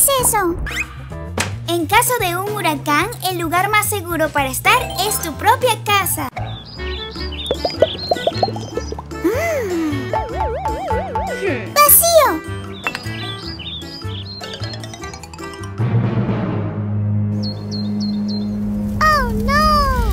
es eso? En caso de un huracán, el lugar más seguro para estar es tu propia casa. ¡Vacío! ¡Oh, no!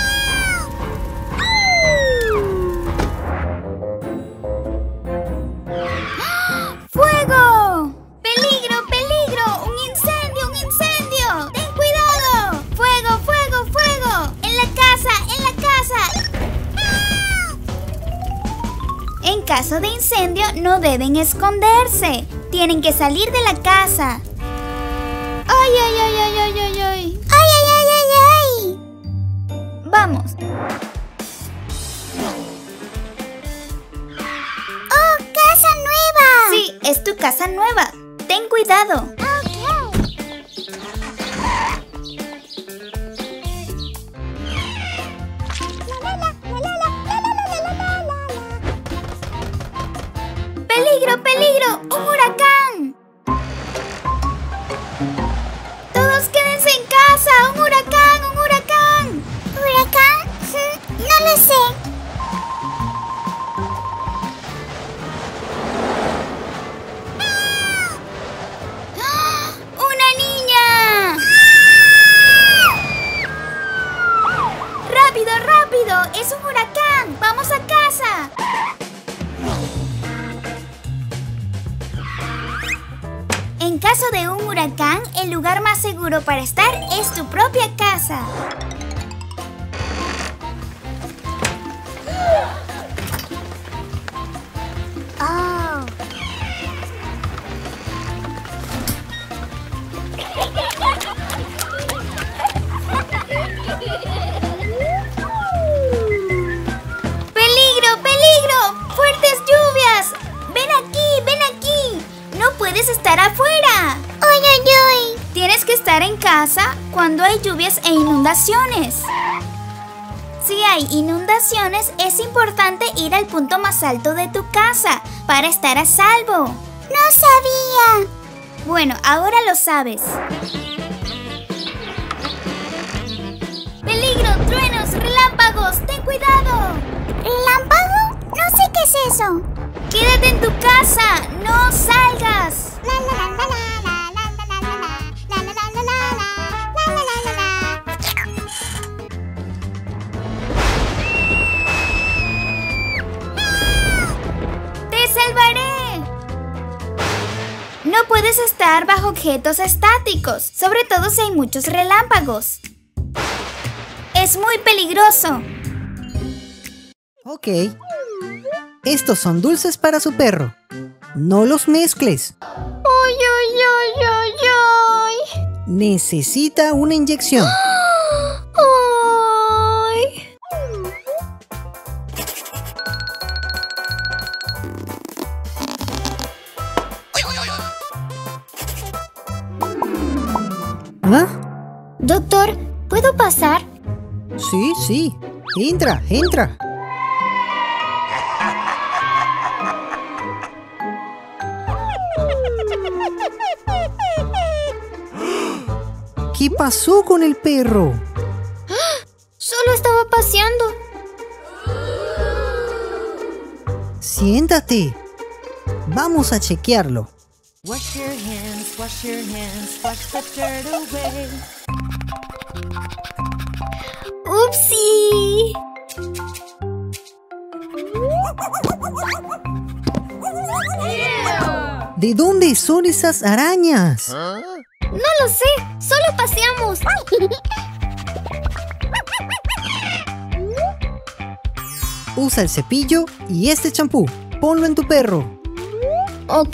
¡Fuego! ¡Peligro, peligro! ¡Un incendio, un incendio! ¡Ten cuidado! ¡Fuego, fuego, fuego! ¡En la casa, en la casa! En caso de incendio, no deben esconderse. Tienen que salir de la casa. ¡Ay, ay, ay, ay, ay, ay, ay! ¡Ay, ay, ay, ay, ay! Vamos. ¡Oh, casa nueva! Sí, es tu casa nueva. Ten cuidado. ¡Peligro, peligro! ¡Un huracán! ¡Todos quédense en casa! ¡Un huracán, un huracán! ¿Huracán? No lo sé. ¡Ah! ¡Una niña! ¡Rápido, rápido! ¡Es un huracán! ¡Vamos a casa! En caso de un huracán, el lugar más seguro para estar es tu propia casa. Oh. ¡Peligro, peligro! ¡Fuertes lluvias! ¡Ven aquí, ven aquí! ¡No puedes estar afuera! ¡Ay, ay, ay! Tienes que estar en casa cuando hay lluvias e inundaciones. Si hay inundaciones, es importante ir al punto más alto de tu casa para estar a salvo. ¡No sabía! Bueno, ahora lo sabes. ¡Peligro! ¡Truenos! ¡Relámpagos! ¡Ten cuidado! ¿Relámpago? No sé qué es eso. ¡Quédate en tu casa! ¡No salgas! ¡Te salvaré! No puedes estar bajo objetos estáticos, sobre todo si hay muchos relámpagos. Es muy peligroso. Ok. Estos son dulces para su perro. No los mezcles. ¡Ay, ay, ay, ay, ay! Necesita una inyección. ¡Ay! ¿Ah? Doctor, ¿puedo pasar? Sí, sí. Entra, entra. ¿Qué pasó con el perro? Solo estaba paseando. Siéntate. Vamos a chequearlo. Wash your hands, wash your hands, wash the dirt away. ¡Upsi! ¿De dónde son esas arañas? No lo sé, solo paseamos. Usa el cepillo y este champú. Ponlo en tu perro. Ok.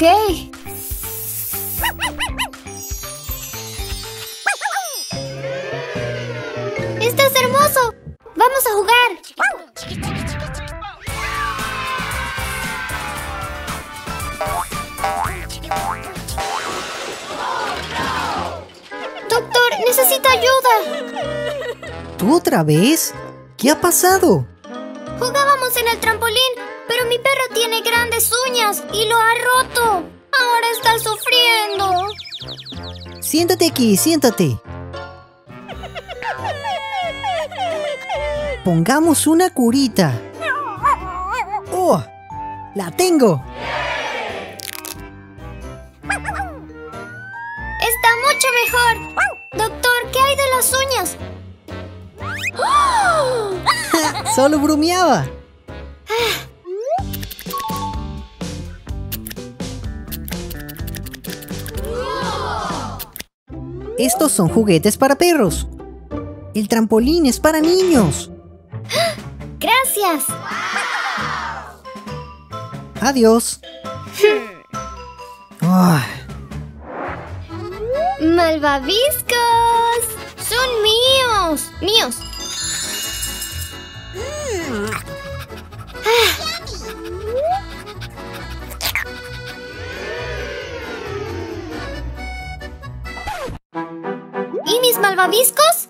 ¡Estás hermoso! ¡Vamos a jugar! Doctor, necesito ayuda. ¿Tú otra vez? ¿Qué ha pasado? Jugábamos en el trampolín, pero mi perro tiene grandes uñas y lo ha roto. Ahora es está sufriendo. Siéntate aquí, siéntate. Pongamos una curita. ¡Oh! ¡La tengo! Está mucho mejor. Doctor, ¿qué hay de las uñas? ¡Oh! Solo bromeaba. Estos son juguetes para perros. El trampolín es para niños. Gracias. Adiós. Ah, ¡Malvaviscos! ¡Son míos! ¡Míos! ¿Y mis malvaviscos?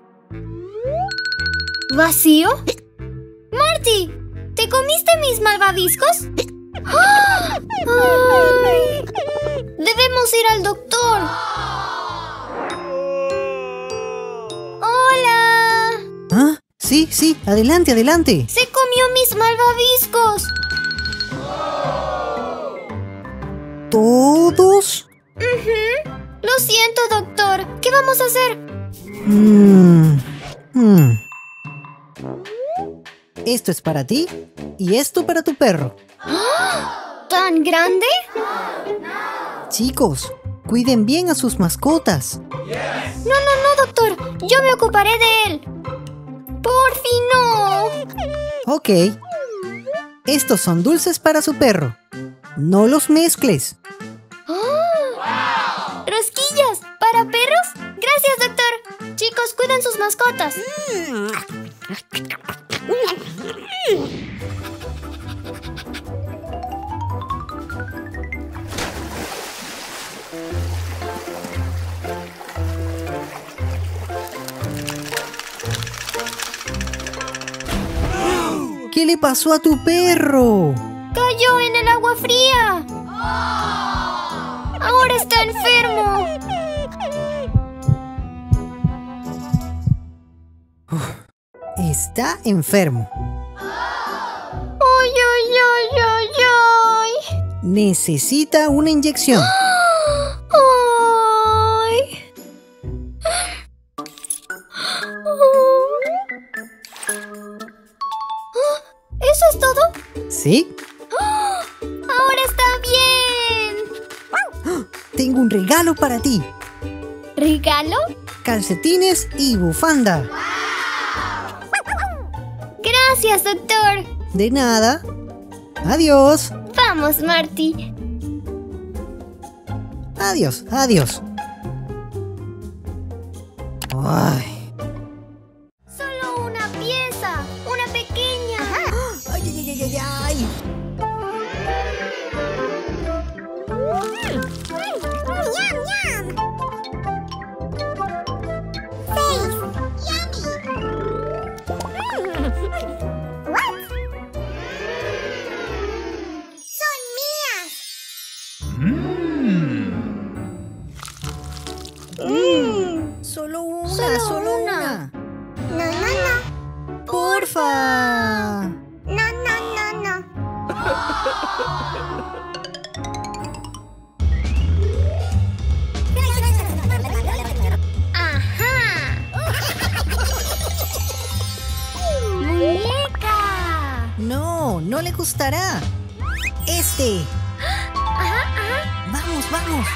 ¿Vacío? ¡Marty! ¿Te comiste mis malvaviscos? ¡Ah! ¡Ay! Debemos ir al doctor. ¡Hola! ¿Ah? Sí, sí, adelante, adelante. ¡Se comió mis malvaviscos! ¿Todos? Lo siento, doctor. ¿Qué vamos a hacer? Esto es para ti y esto para tu perro. ¿Tan grande? Chicos, cuiden bien a sus mascotas. No, doctor. Yo me ocuparé de él. Por fin no. Ok. Estos son dulces para su perro. No los mezcles. ¿Rosquillas para perros? Gracias, doctor. Chicos, cuiden sus mascotas. ¿Qué le pasó a tu perro? Cayó en el agua fría. Ahora está enfermo. Está enfermo. Ay, ay, ay, ay, ay. Necesita una inyección. Ay. ¿Eso es todo? ¿Sí? Ahora está bien. Tengo un regalo para ti. ¿Regalo? Calcetines y bufanda. Gracias, doctor. De nada. Adiós. Vamos, Marty. Adiós, adiós. Ay. Solo una pieza. Una pequeña. Ay, ay, ay, ay, ay. Solo una, solo una. No. Porfa. No. ¡Ajá! ¡Muñeca! No, no le gustará. Este. Ajá. Vamos, vamos.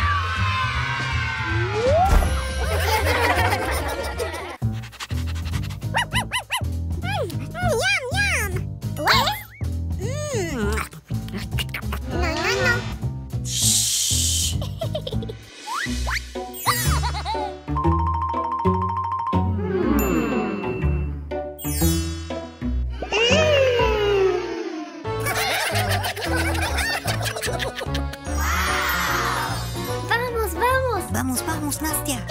Vamos, Nastia.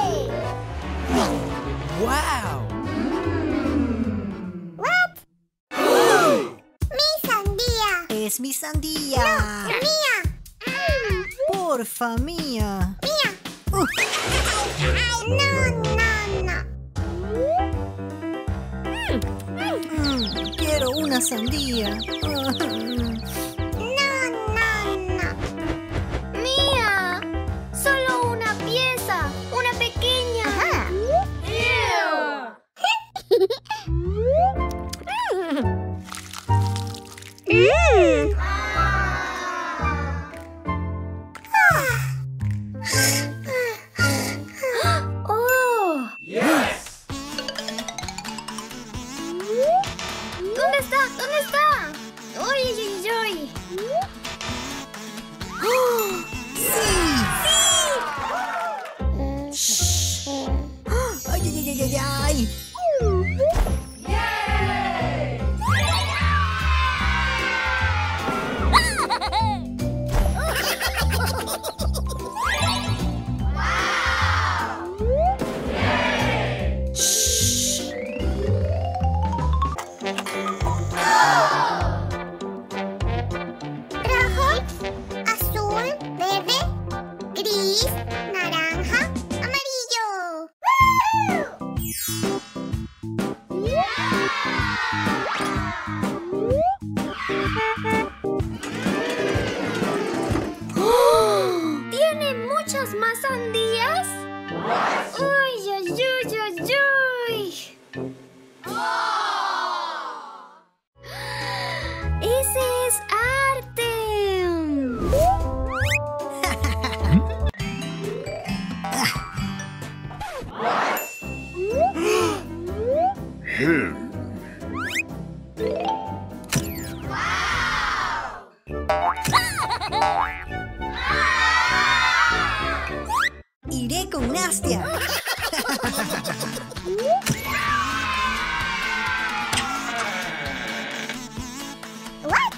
¡Wow! ¡Mi sandía! Es mi sandía. ¡Mía! Por Porfa, Mía. No. Quiero una sandía. No. Mía, solo una pieza, una pequeña. Oh. ¿Dónde está? ¿Dónde está? ¡Uy, uy, uy! ¡Ay, ay, ay, ay, ay! Rojo, azul, verde, gris, naranja, amarillo. ¡Oh! ¿Tiene muchas más sandías? ¡Uy, uy, uy, uy, uy! ¡Ese es arte! Iré con Nastia. What?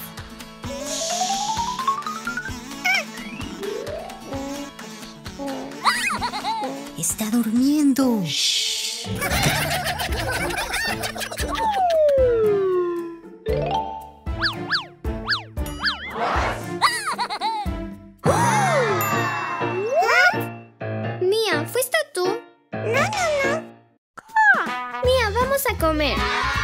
Está durmiendo. Mía, ¿fuiste tú? No. Mía, vamos a comer.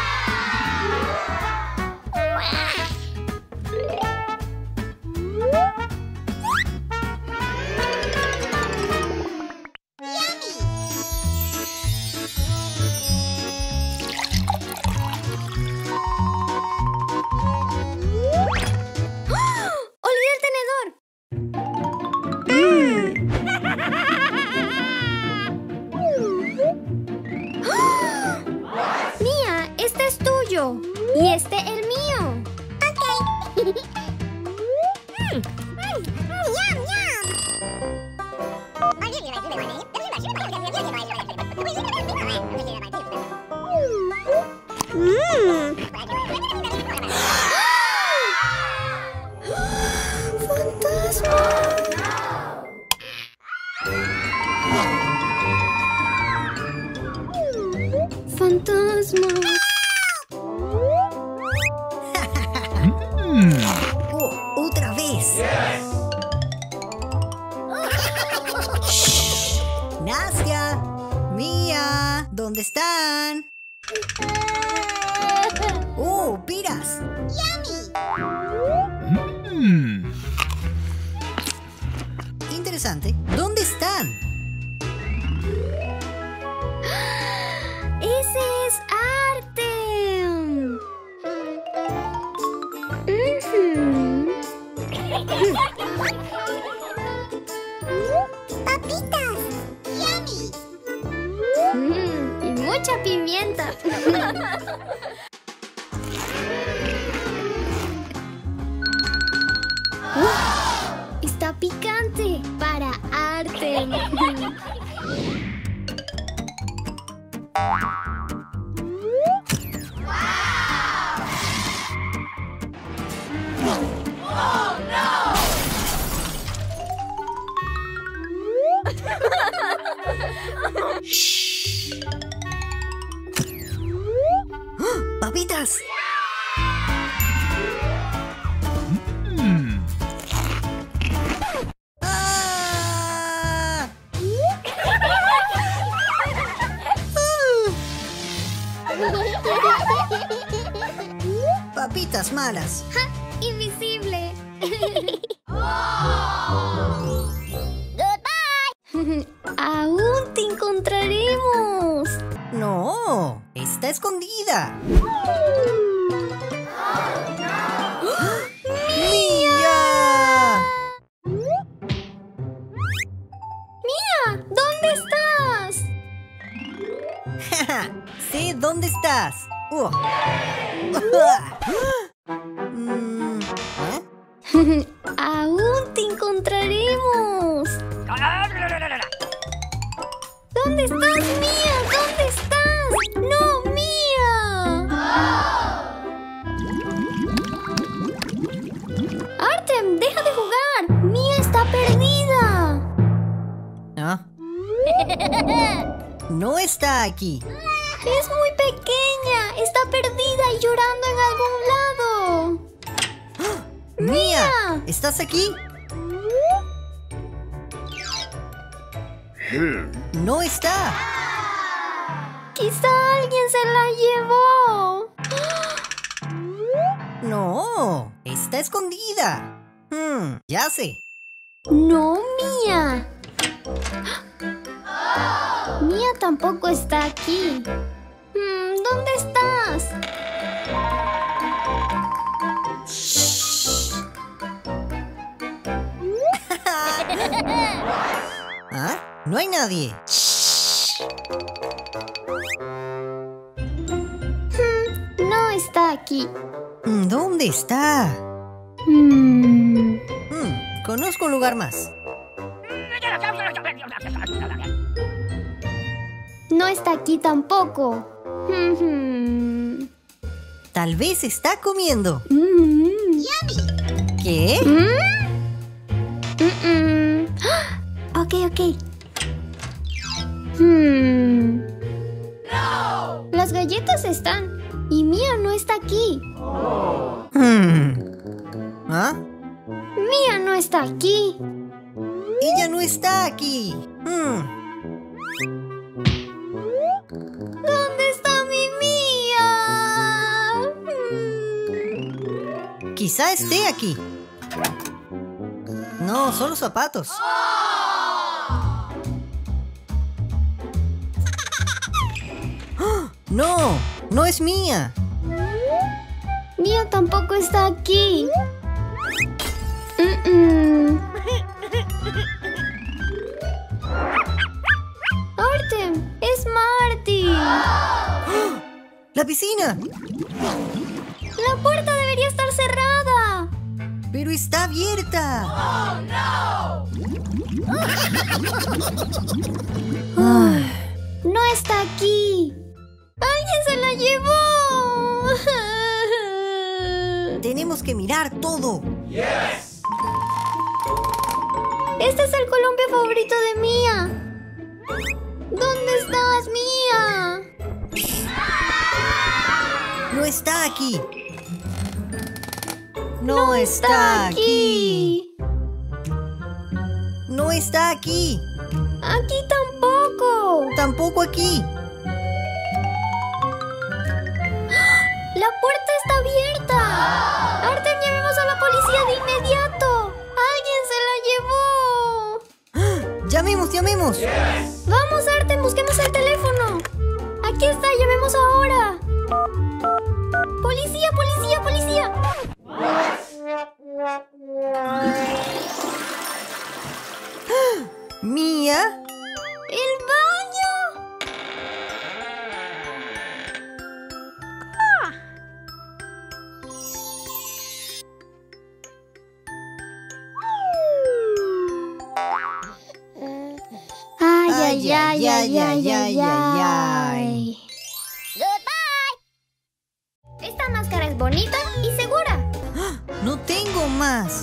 ¡Oh! ¡Olvidé el tenedor! ¡Oh! Mía, este es tuyo. Y este el mío. Ok. ¡Fantasma! ¡Oh, otra vez! Shh. Nastia, Mía, ¿dónde están? ¡Oh, piras! Interesante. ¿Dónde están? ¡Ese es arte! ¡Papitas! ¡Yummy! Y mucha pimienta. Está picante para arte. ¡Papitas! ¡Ah! Malditas malas. ¡Invisible! ¡Aún te encontraremos! No, está escondida. ¡Mía! ¡Mía! ¿Dónde estás? Sé dónde estás. ¡Aún te encontraremos! ¿Dónde estás, Mía? ¿Dónde estás? ¡No, Mía! ¡Artem, deja de jugar! ¡Mía está perdida! ¿Ah? No está aquí. Es muy pequeña. Está perdida y llorando en algún lado. ¡Mía! ¿Estás aquí? No está. Quizá alguien se la llevó. No, está escondida. Ya sé. No, Mía. Mía tampoco está aquí. ¿Dónde estás? ¿Ah? No hay nadie. No está aquí. ¿Dónde está? Conozco un lugar más. No está aquí tampoco. Tal vez está comiendo. ¿Qué? Ok. Las galletas están. Y Mía no está aquí. ¿Ah? Mía no está aquí. Ella no está aquí. ¿Dónde está mi Mía? Quizá esté aquí. No, solo zapatos. ¡Oh! No, no es Mía. Mía tampoco está aquí. Artem, es Marty. ¡La piscina! La puerta debería estar cerrada. ¡Pero está abierta! No está aquí. ¡Alguien se la llevó! Tenemos que mirar todo. Este es el columpio favorito de Mía. ¿Dónde estás, Mía? No está aquí. No está aquí. No está aquí. Aquí tampoco. Tampoco aquí. La puerta está abierta. Artem, llamemos a la policía de inmediato. Alguien se la llevó. ¡Llamemos! Vamos, Artem, busquemos el teléfono. Aquí está, llamemos ahora. ¡Policía! ¿Mía? ¡El baño! Ay. Esta máscara es bonita y segura. ¡No tengo más!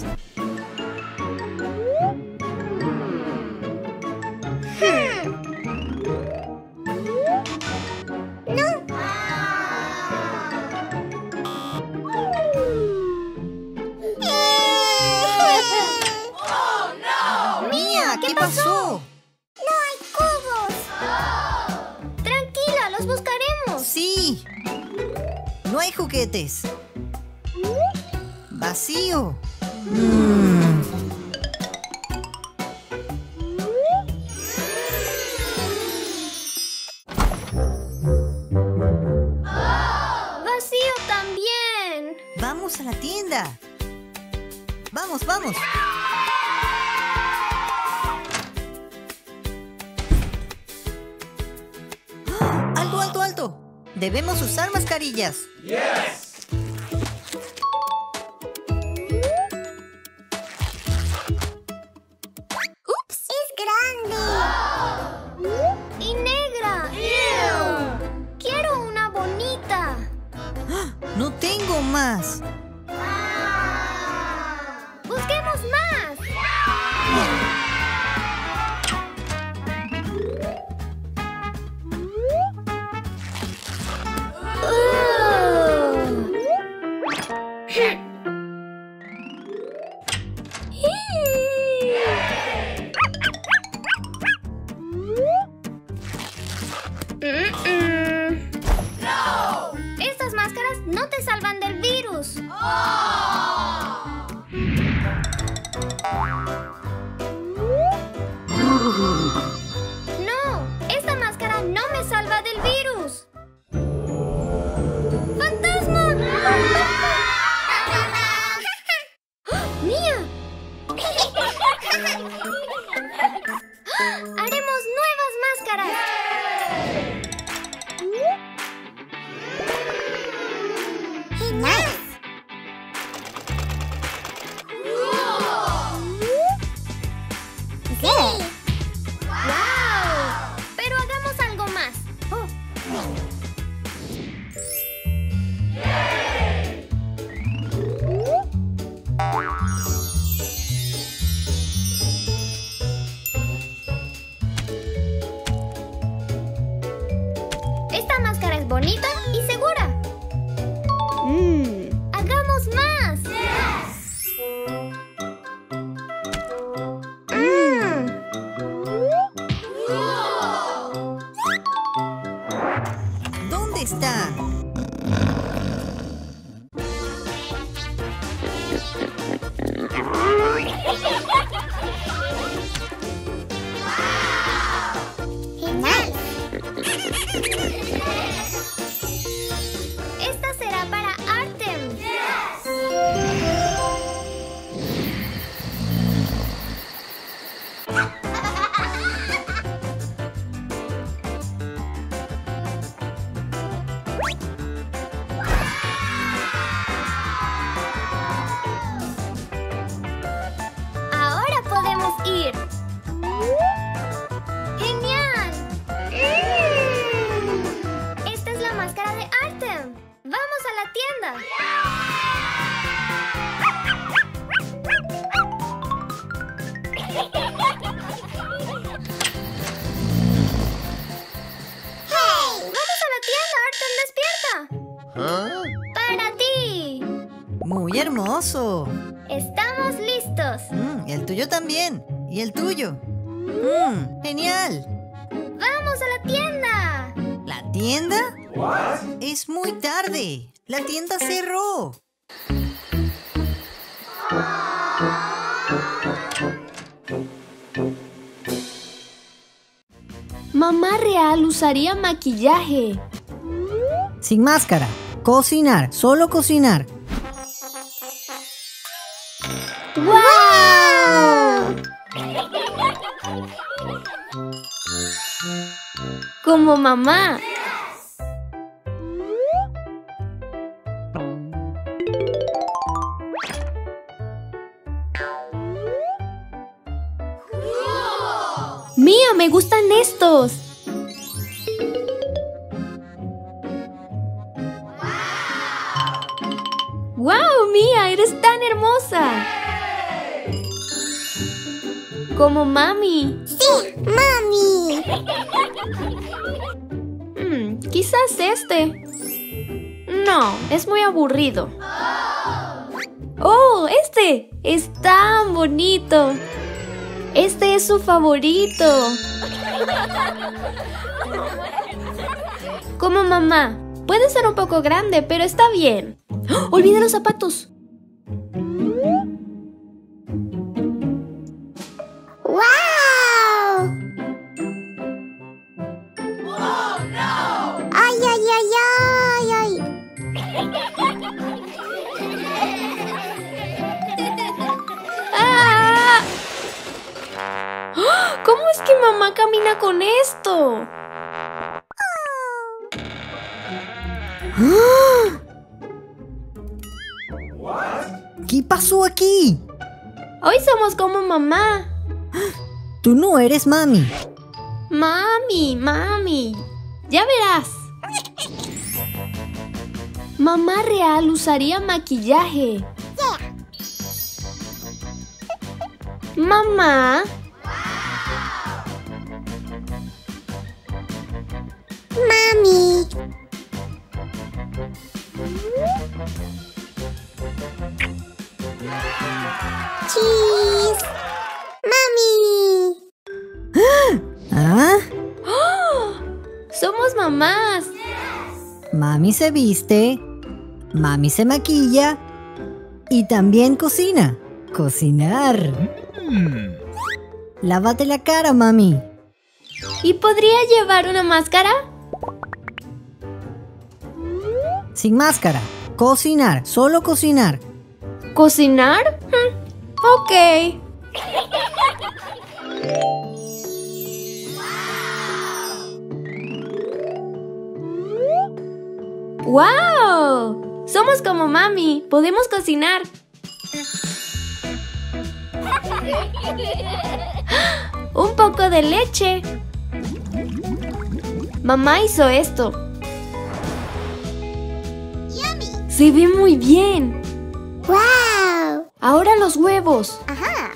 ¡Mía! ¿Qué pasó? ¡No hay cubos! Tranquila, los buscaremos. ¡Sí! No hay juguetes. Vacío. Vacío también. Vamos a la tienda. Vamos, vamos. ¡Ah! ¡Alto, alto, alto! Debemos usar mascarillas. ¡Ups! ¡Es grande! ¡Y negra! ¡Quiero una bonita! No tengo más. ¡Busquemos más! Estas máscaras no te salvan del virus. No, esta máscara no me salva del virus. ¡Fantasma! ¡Mía! ¡Haremos nuevas máscaras! ¡Genial! ¡Sí! ¡Wow! Pero hagamos algo más. Esta máscara es bonita y segura. ¡Hagamos más! ¿Dónde está? ¡Genial! Esta será para Artem. Ahora podemos ir. ¡Genial! Esta es la máscara de Artem. ¡Vamos a la tienda! ¡Hey! ¡Vamos a la tienda, Artem! ¡Despierta! ¡Para ti! Muy hermoso. ¡Estamos listos! El tuyo también. Y el tuyo. Genial. ¡Vamos a la tienda! ¿La tienda? Es muy tarde. La tienda cerró. Mamá real usaría maquillaje. Sin máscara. Cocinar. Solo cocinar. ¡Wow! Como mamá. Mía, me gustan estos. ¡Wow, Mía! ¡Eres tan hermosa! Como mami. ¡Sí, mami! Quizás este. No, es muy aburrido. ¡Oh, este! ¡Es tan bonito! Este es su favorito. Como mamá. Puede ser un poco grande, pero está bien. ¡Oh! ¡Olvidé los zapatos! ¿Cómo es que mamá camina con esto? ¿Qué pasó aquí? Hoy somos como mamá. Tú no eres mami. Mami. Ya verás. Mamá real usaría maquillaje. Mamá. Mami. Cheese. Mami. ¿Ah? Somos mamás. Mami se viste, mami se maquilla y también cocina. Cocinar. Lávate la cara, mami. ¿Y podría llevar una máscara? Sin máscara. Cocinar, solo cocinar. ¿Cocinar? Ok. ¡Wow! Somos como mami. Podemos cocinar. Un poco de leche. Mamá hizo esto. Se ve muy bien. ¡Wow! Ahora los huevos. Ajá.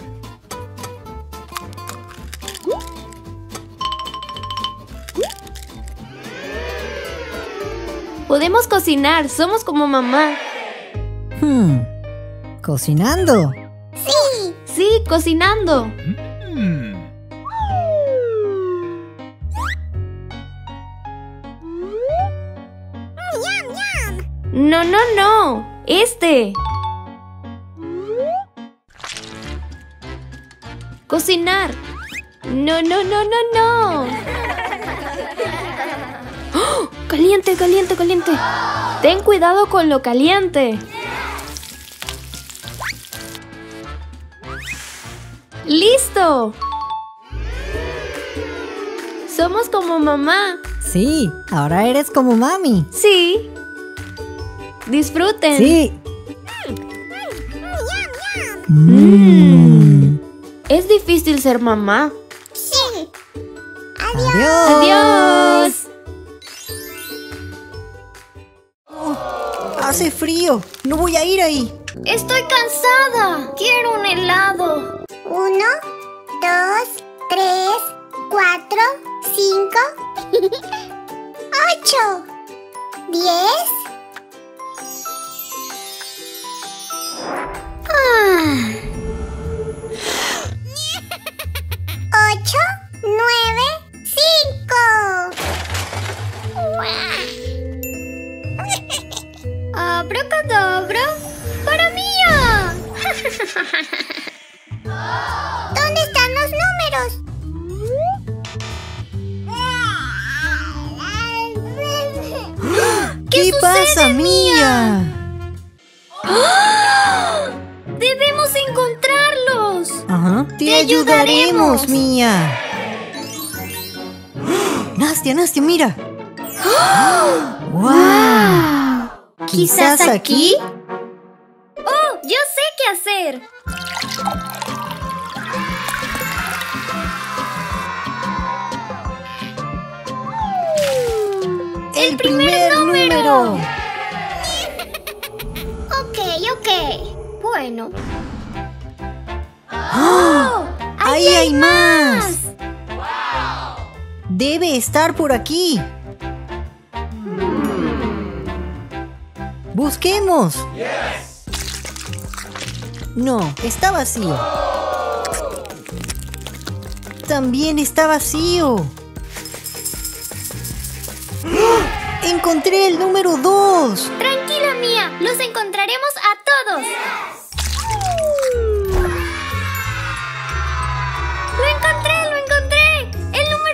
Podemos cocinar. Somos como mamá. ¿Cocinando? Sí. Sí, cocinando. No. Cocinar. No. ¡Oh! Caliente. Ten cuidado con lo caliente. ¡Listo! Somos como mamá. Sí, ahora eres como mami. Sí. Disfruten. Sí. Es difícil ser mamá. Sí. Adiós. Hace frío. No voy a ir ahí. Estoy cansada. Quiero un helado. 1, 2, 3, 4, 5, 8, 10. 8, 9, 5. Abracadabra. ¡Para mía! ¿Dónde están los números? ¿Qué pasa, Mía? ¡Debemos encontrarlos! Ajá. Te ayudaremos, Mía. Nastia, mira. ¡Wow! ¿Quizás aquí? ¡Oh! Yo sé qué hacer. ¡El primer número! Ok. Bueno. ¡Oh! ¡Ahí hay más! Debe estar por aquí. ¡Busquemos! No, está vacío. También está vacío. ¡Oh! ¡Encontré el número 2! Tranquila, Mía. Los encontraremos a todos. ¡Lo encontré! ¡El número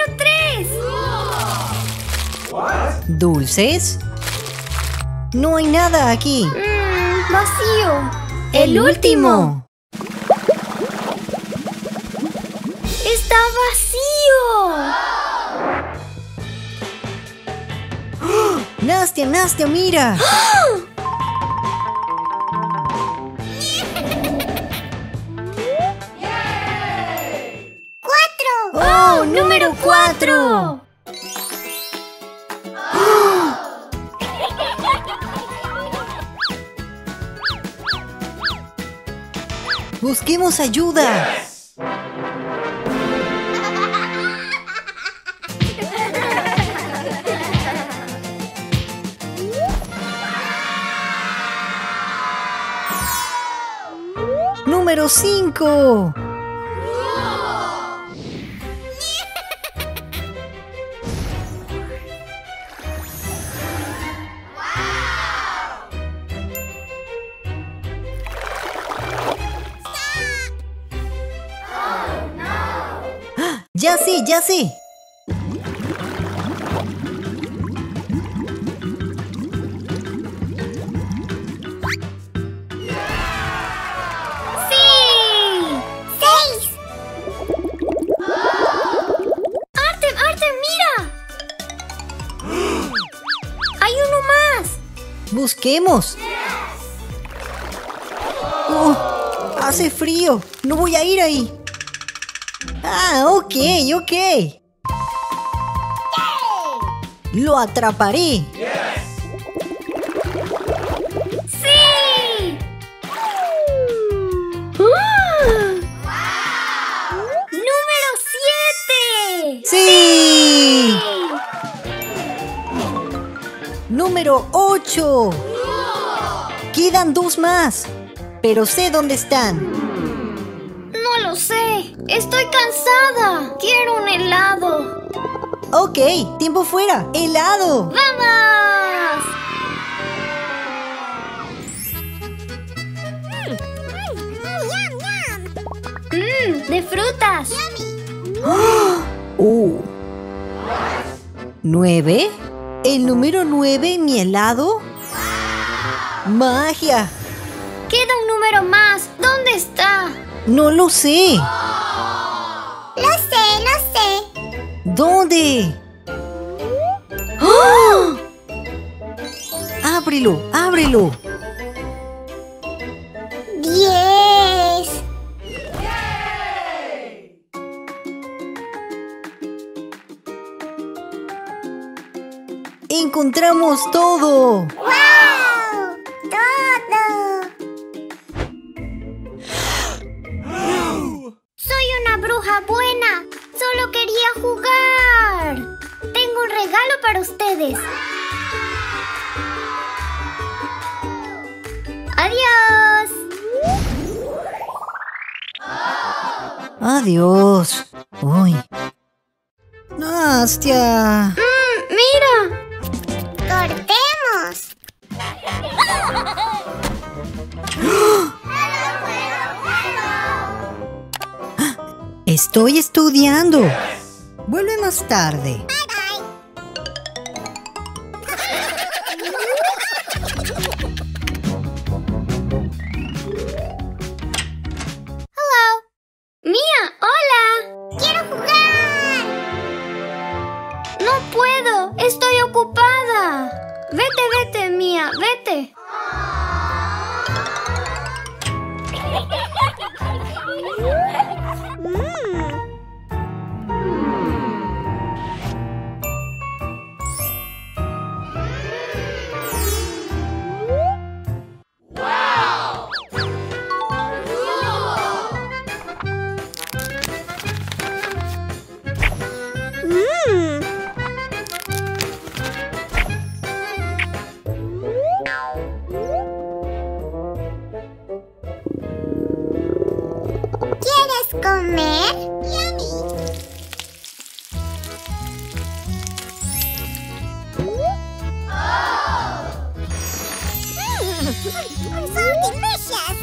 3! ¿Dulces? No hay nada aquí. Vacío. ¡El último! ¡Está vacío! Nastia, mira. ¡Oh, número 4! Busquemos ayuda. Número 5. Ya sé. Busquemos. Oh, hace frío. No voy a ir ahí. Ah, ok. Lo atraparé. ¡Sí! ¡Número 7! ¡Sí! Número 8. Quedan 2 más, pero sé dónde están. No lo sé. Estoy cansada. Quiero un helado. Ok, tiempo fuera. ¡Helado! ¡Vamos! De frutas. 9. ¿El número 9 en mi helado? ¡Magia! Queda un número más. ¿Dónde está? No lo sé. Lo sé. ¿Dónde? ¡Oh! ¡Ábrelo! 10. ¡Encontramos todo! ¡Wow! ¡Todo! Soy una bruja buena. Solo quería jugar. Tengo un regalo para ustedes. ¡Adiós! ¡Adiós! ¡Uy! ¡Nastia! ¡Mira! ¡Cortemos! Estoy estudiando. Vuelve más tarde. ¡Mía! ¡Hola! ¡Quiero jugar! ¡No puedo! ¡Estoy ocupada! Vete, Mía, vete. ¿Quieres comer? So delicious!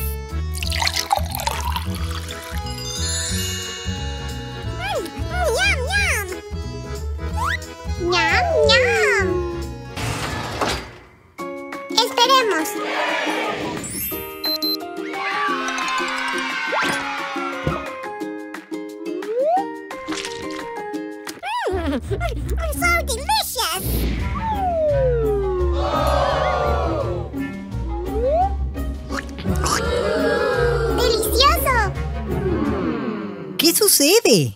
Yum! Esperemos. So delicious! ¿Qué sucede?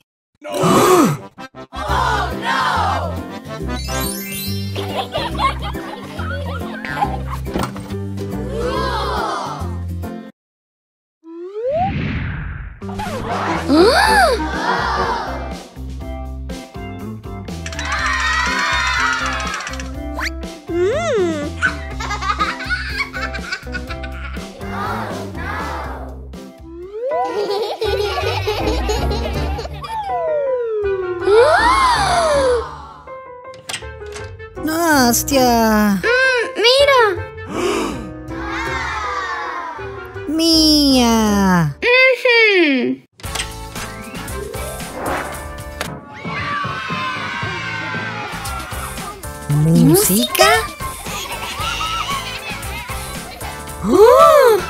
¡Nastia! ¡Mira! ¡Mía! ¿Música? ¡Oh!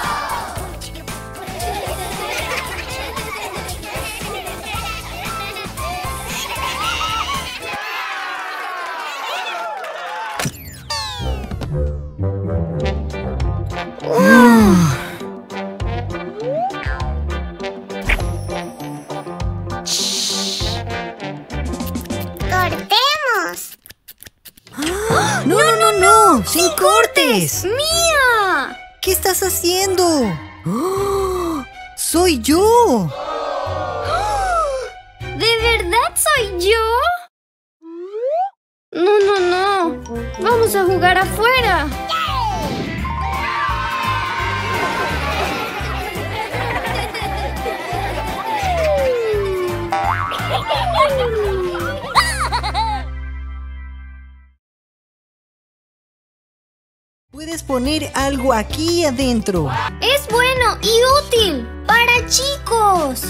¡Cortemos! ¡No, no, no, no! ¡Sin cortes! ¡Mía! ¿Qué estás haciendo? ¡Oh! ¡Soy yo! ¿De verdad soy yo? No, no, no. Vamos a jugar afuera. Puedes poner algo aquí adentro. Es bueno y útil para chicos.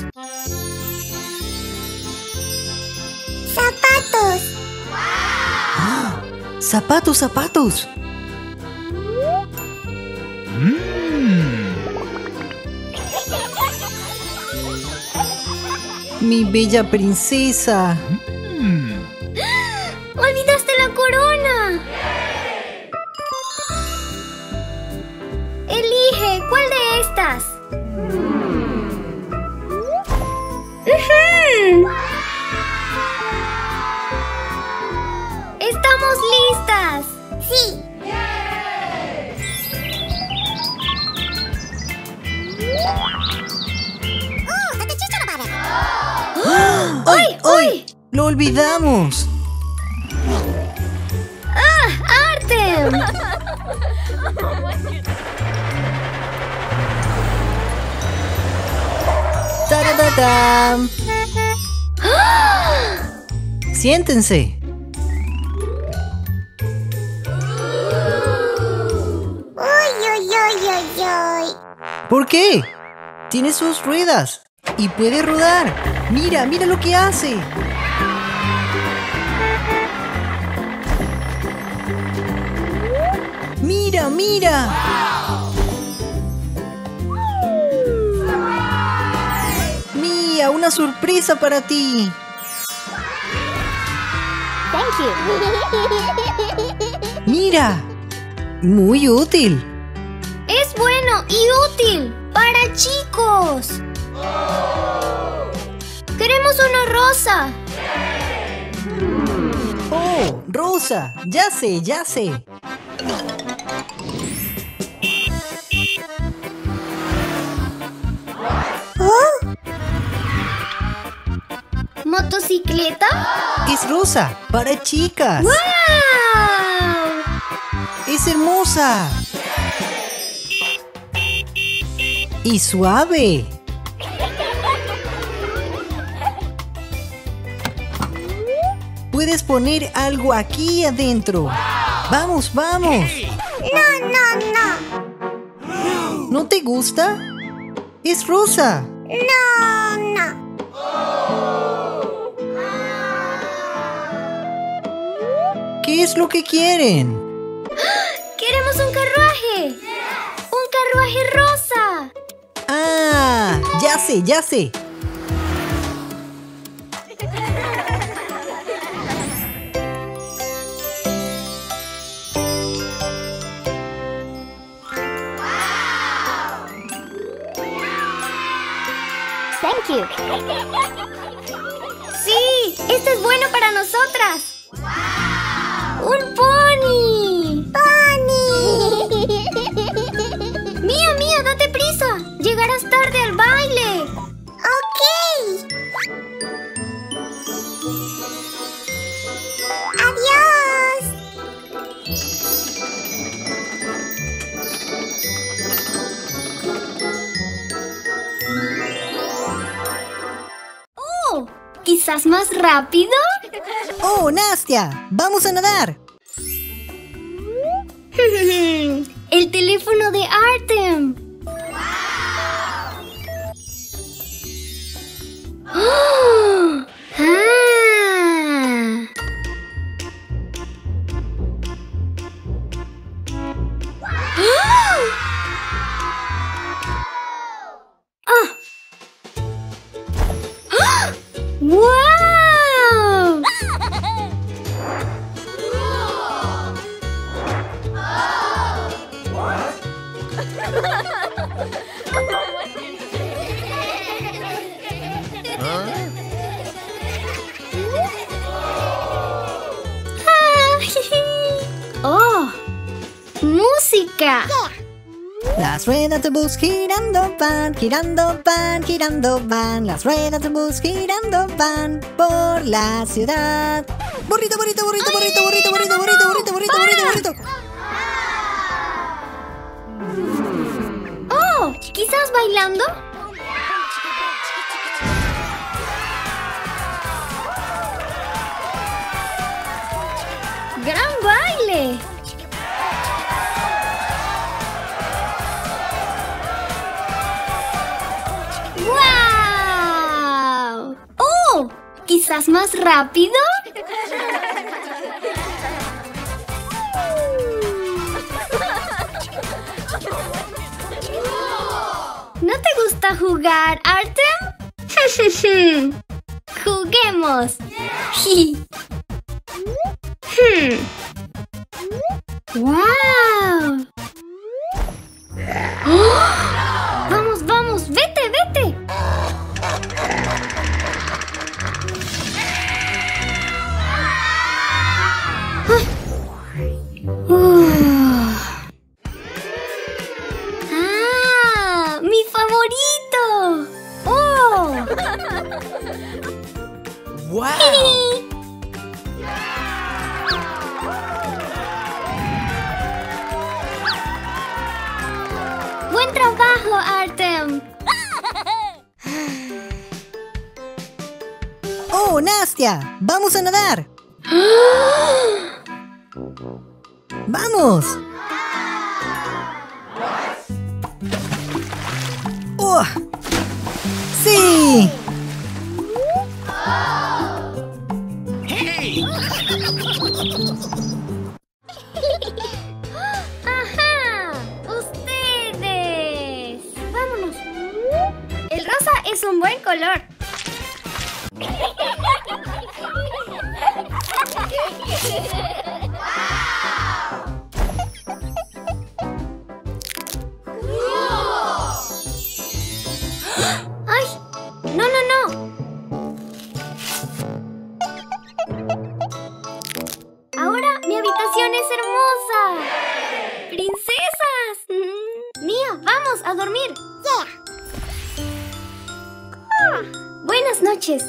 ¡Zapatos! ¡Zapatos, zapatos! Mi bella princesa. ¡Olvidaste la corona! Elige, ¿cuál de estas? ¡Ujú! ¡Estamos listas! ¡Sí! ¡Ay, ay! ¡Lo olvidamos! ¡Artem! ¡Taradadam! Siéntense. ¡Uy, uy, uy, uy, uy! ¿Por qué? Tiene sus ruedas y puede rodar. Mira, mira lo que hace. Mira, mira. Mía, una sorpresa para ti. Mira, muy útil. Es bueno y útil para chicos. Queremos una rosa. Oh, rosa, ya sé, ya sé. ¿Motocicleta? Es rosa, para chicas. ¡Wow! Es hermosa. Y suave. Puedes poner algo aquí adentro. Vamos, vamos. ¡No, no, no! ¿No te gusta? Es rosa. ¡No, no! ¿Qué es lo que quieren? ¡Queremos un carruaje! ¡Un carruaje rosa! Ah, ya sé, ya sé. Thank you. Sí, este es bueno para nosotras. ¡Un pony! ¡Pony! Mía, date prisa. Llegarás tarde al baile. Ok. Adiós. Oh, ¿quizás más rápido? ¡Oh, Nastia! ¡Vamos a nadar! El teléfono de Artem. ¡Oh! ¡Ah! ¡Wow! ¡Oh! ¡Música! Las ruedas de bus girando van, girando van, girando van. Las ruedas de bus girando van por la ciudad. Burrito, burrito, burrito, burrito, burrito, burrito, burrito, burrito, burrito, burrito, burrito. ¡Oh! ¿Quizás bailando? ¡Gran baile! ¡Wow! ¡Oh! ¿Quizás más rápido? ¿No te gusta jugar, Artem? ¡Juguemos! ¡Wow! ¡Oh! ¡Vamos, vamos! ¡Vete, vete! ¡Ah! ¡Mi favorito! ¡Oh! ¡Wow! ¡Buen trabajo, Artem! ¡Oh, Nastia! ¡Vamos a nadar! ¡Vamos! ¡Oh! ¡Sí! ¡Ajá! ¡Ustedes! ¡Vámonos! El rosa es un buen color. ¡Ay! ¡No, no, no! Ahora mi habitación es hermosa. ¡Princesas! Mía, vamos a dormir. Buenas noches.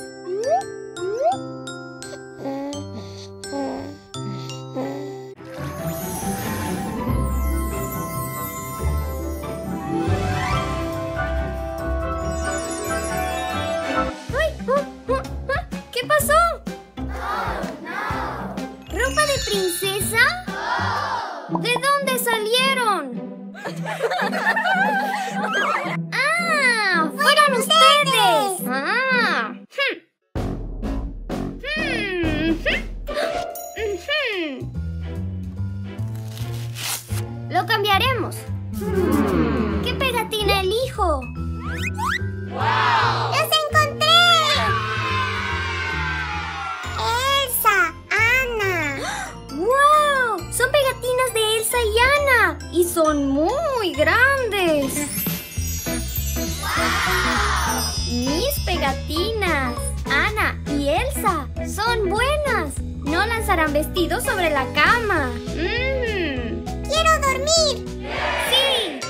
¡Ay! ¿Qué pasó? ¿Ropa de princesa? ¿De dónde salieron? ¡Ah! ¡Fueron ustedes! ¡Ah! Lo cambiaremos. ¿Qué pegatina elijo? ¡Los encontré! ¡Elsa! ¡Ana! ¡Wow! Son pegatinas de Elsa y Ana. Y son muy grandes. ¡Mis pegatinas! pegatinas. Ana y Elsa son buenas. No lanzarán vestidos sobre la cama. ¡Quiero dormir! ¡Sí!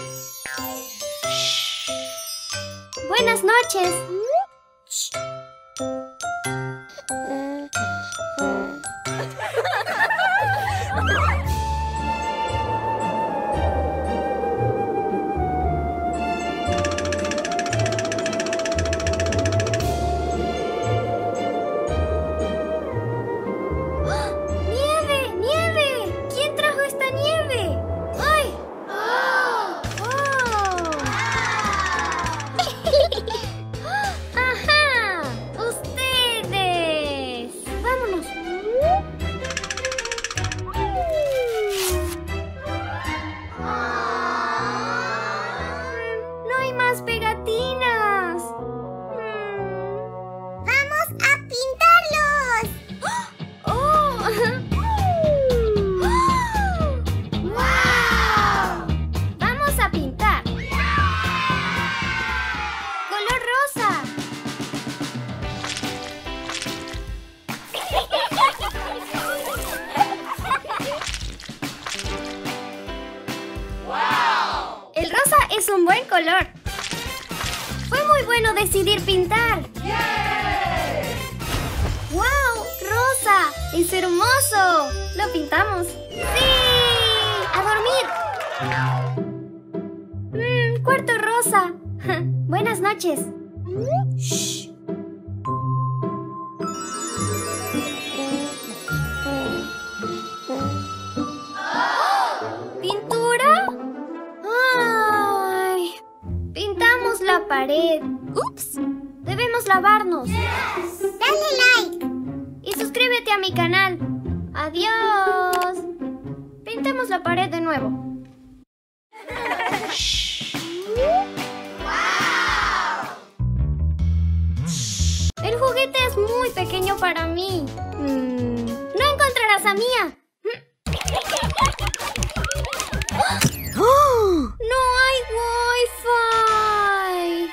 Buenas noches. Es un buen color. Fue muy bueno decidir pintar. ¡Wow! ¡Rosa! ¡Es hermoso! ¡Lo pintamos! ¡Sí! ¡A dormir! Cuarto rosa. Buenas noches. Shh. La pared. ¡Ups! Debemos lavarnos. Dale like. Y suscríbete a mi canal. Adiós. Pintemos la pared de nuevo. El juguete es muy pequeño para mí. No encontrarás a Mía. ¡No hay Wi-Fi!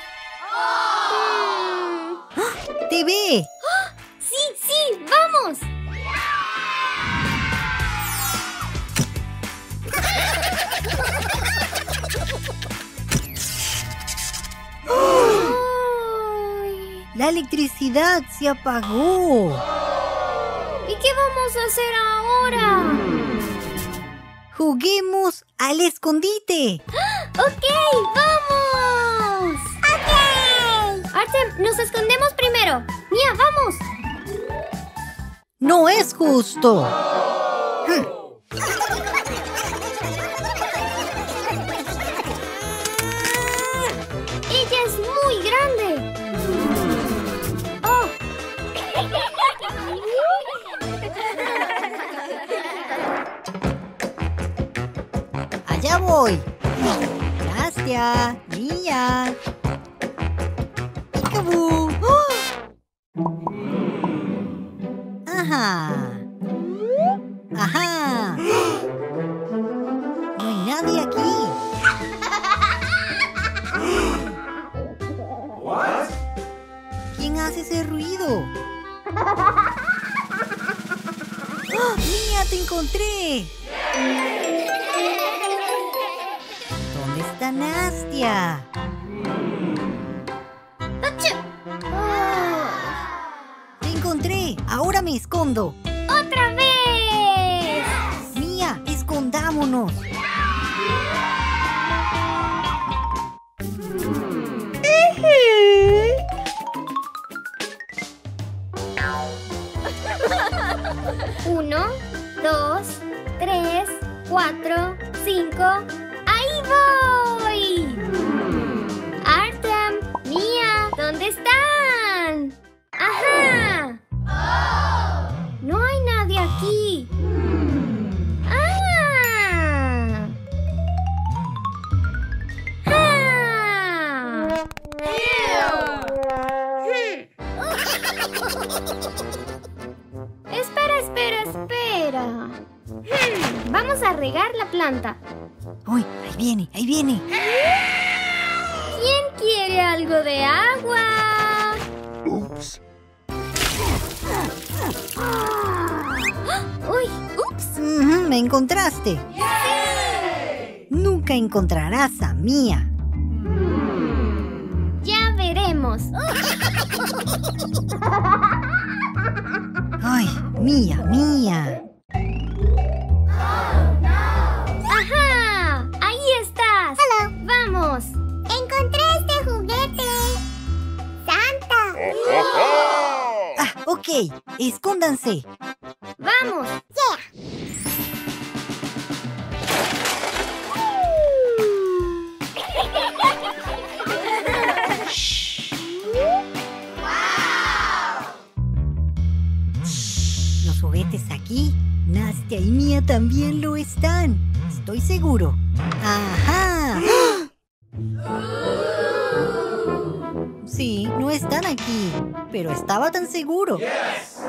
¡TV! ¡Sí, sí! ¡Vamos! La electricidad se apagó. ¿Y qué vamos a hacer ahora? ¡Juguemos al escondite! ¡Ok! ¡Vamos! ¡Ok! Artem, nos escondemos primero. Mía, vamos. ¡No es justo! Ella es muy grande. ¡Oh! ¡Allá voy! ¡Nastia! ¡Mía! ¡Peekaboo! ¡Oh! ¡Ajá! ¡Ajá! No hay nadie aquí. ¿Quién hace ese ruido? ¡Oh! ¡Mía, te encontré! ¿Dónde está Nastia? ¡Te encontré! ¡Ahora me escondo! ¡Otra vez! ¡Mía, escondámonos! Uno, 2, 3, 4, 5. ¡Ahí voy! Artem, Mía, ¿dónde están? ¡Ajá! No hay nadie aquí. ¡Ah! ¡Ah! Espera. Vamos a regar la planta. ¡Uy! ¡Ahí viene! ¡Ahí viene! ¿Quién quiere algo de agua? me encontraste. Nunca encontrarás a Mía. Ya veremos. Ay, Mía, Mía. ¡Ajá! ¡Ahí estás! Hola. ¡Vamos! Encontré este juguete. Santa. Ah, ok. Escóndanse. ¡Vamos! Los juguetes aquí, Nastia y Mía también lo están. Estoy seguro. ¡Ajá! Sí, no están aquí, pero estaba tan seguro. ¡Ay,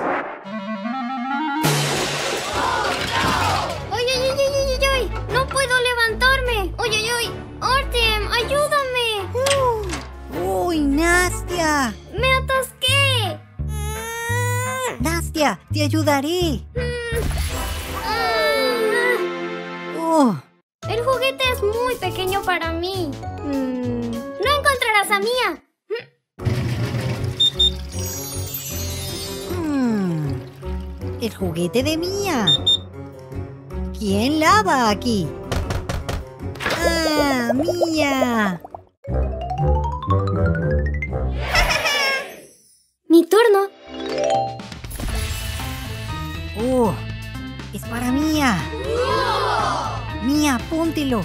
ay, ay, ay, ay, ay! ¡No puedo levantarme! ¡Ay, ay, ay! ¡Artem, ayúdame! ¡Uy, Nastia! ¡Me atasqué! Nastia, te ayudaré. Oh, El juguete es muy pequeño para mí. No encontrarás a Mía. el juguete de Mía. ¿Quién lava aquí? ¡Ah, Mía! Mi turno. ¡Oh! ¡Es para Mía! Mía, póntelo.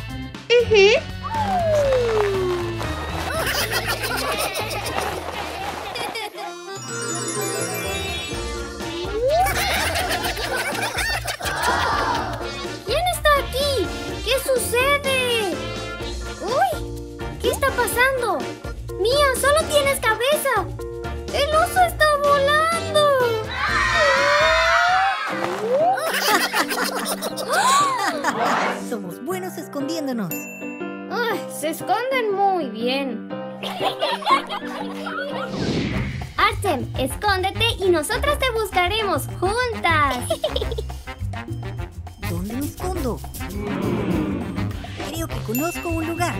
¿Quién está aquí? ¿Qué sucede? ¡Uy! ¿Qué está pasando? Mía, solo tienes cabeza. ¡El oso está volando! Somos buenos escondiéndonos. ¡Ay! Se esconden muy bien. Artem, escóndete y nosotras te buscaremos juntas. ¿Dónde me escondo? Creo que conozco un lugar.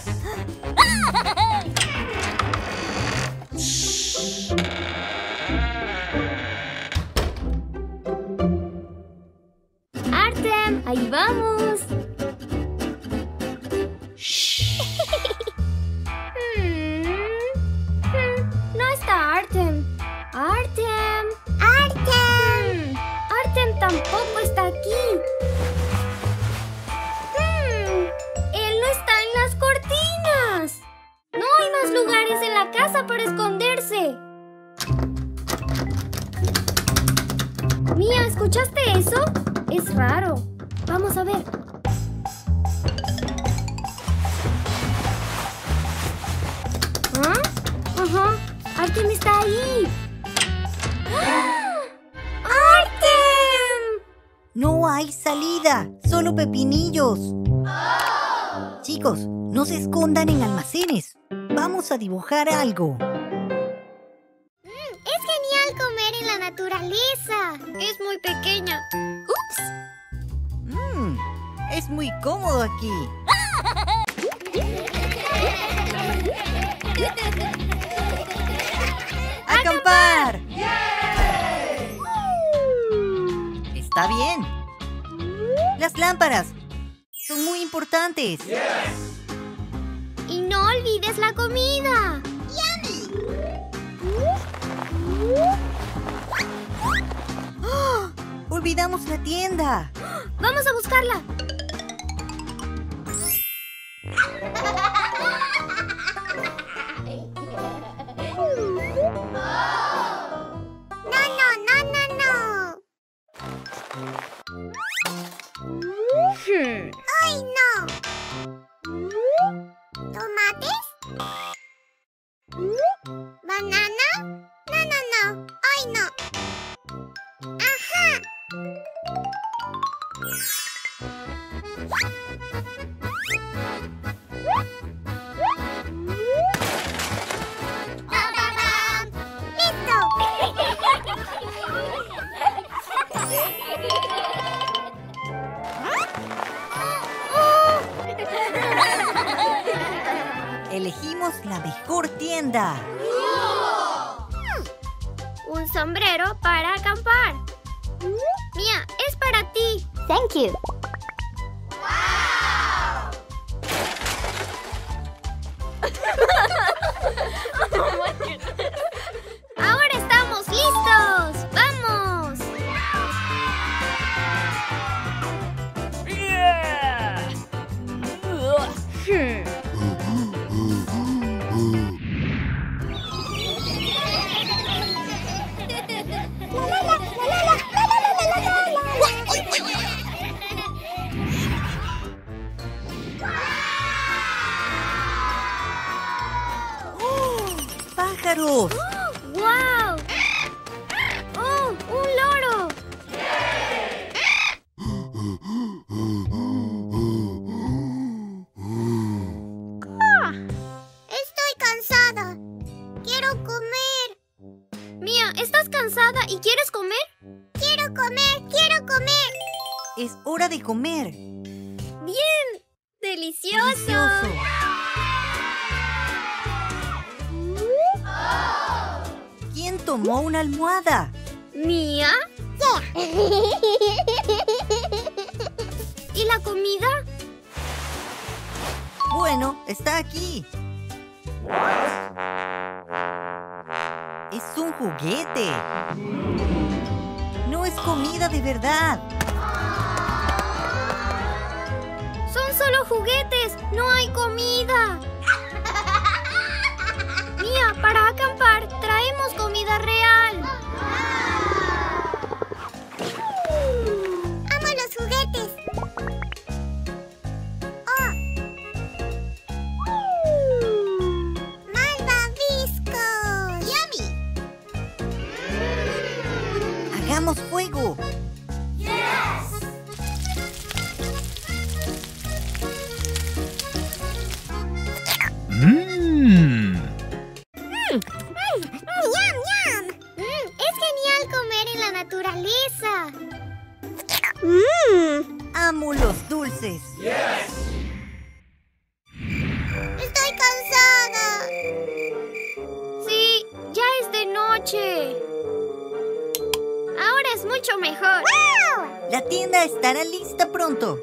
Artem, ahí vamos. No está Artem. Artem. ¡Artem! Artem tampoco está aquí. Él no está en las cortinas. No hay más lugares en la casa para esconderse. Mía, ¿escuchaste eso? Es raro. Vamos a ver. ¿Ah? Ajá. Artem está ahí. ¡Ah! ¡Artem! No hay salida, solo pepinillos. Chicos, no se escondan en almacenes. Vamos a dibujar algo. Es genial comer en la naturaleza. Es muy pequeña. Es muy cómodo aquí. ¡Acampar! Está bien. Las lámparas son muy importantes. Y no olvides la comida. ¡Ah! Olvidamos la tienda. Vamos a buscarla. No. ¡Ay, no! ¿Tomates? ¿Banana? No. ¡Ay, no! ¡Ajá! ¡Tararán! ¡Listo! la mejor tienda. Un sombrero para acampar. Mía, es para ti. Thank you. Ahora estamos listos. ¡Vamos! ¡Pájaros! ¡Guau! ¡Oh, un loro! Estoy cansada. Quiero comer. Mía, ¿estás cansada y quieres comer? Quiero comer, quiero comer. Es hora de comer. ¡Bien! ¡Delicioso! ¡Delicioso! ¿Quién tomó una almohada? ¿Mía? ¿Y la comida? Bueno, está aquí. Es un juguete. No es comida de verdad. Son solo juguetes, no hay comida. Mía, para acampar traemos comida real. ¡Amo los juguetes! ¡Oh! ¡Malvaviscos! ¡Yummy! ¡Hagamos fuego! ¡Yum, yum! Es genial comer en la naturaleza. ¡Amo los dulces! ¡Estoy cansada! Sí, ya es de noche. Ahora es mucho mejor. La tienda estará lista pronto.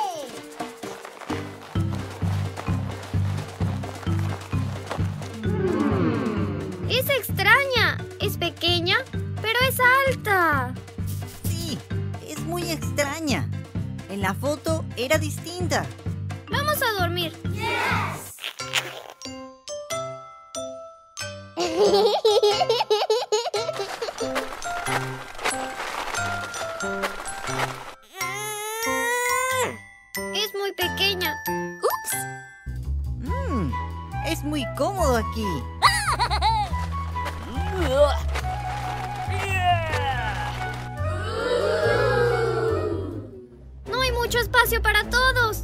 Es extraña. Es pequeña, pero es alta. Sí, es muy extraña. En la foto era distinta. Vamos a dormir. Es muy pequeña. ¡Ups! Es muy cómodo aquí. No hay mucho espacio para todos.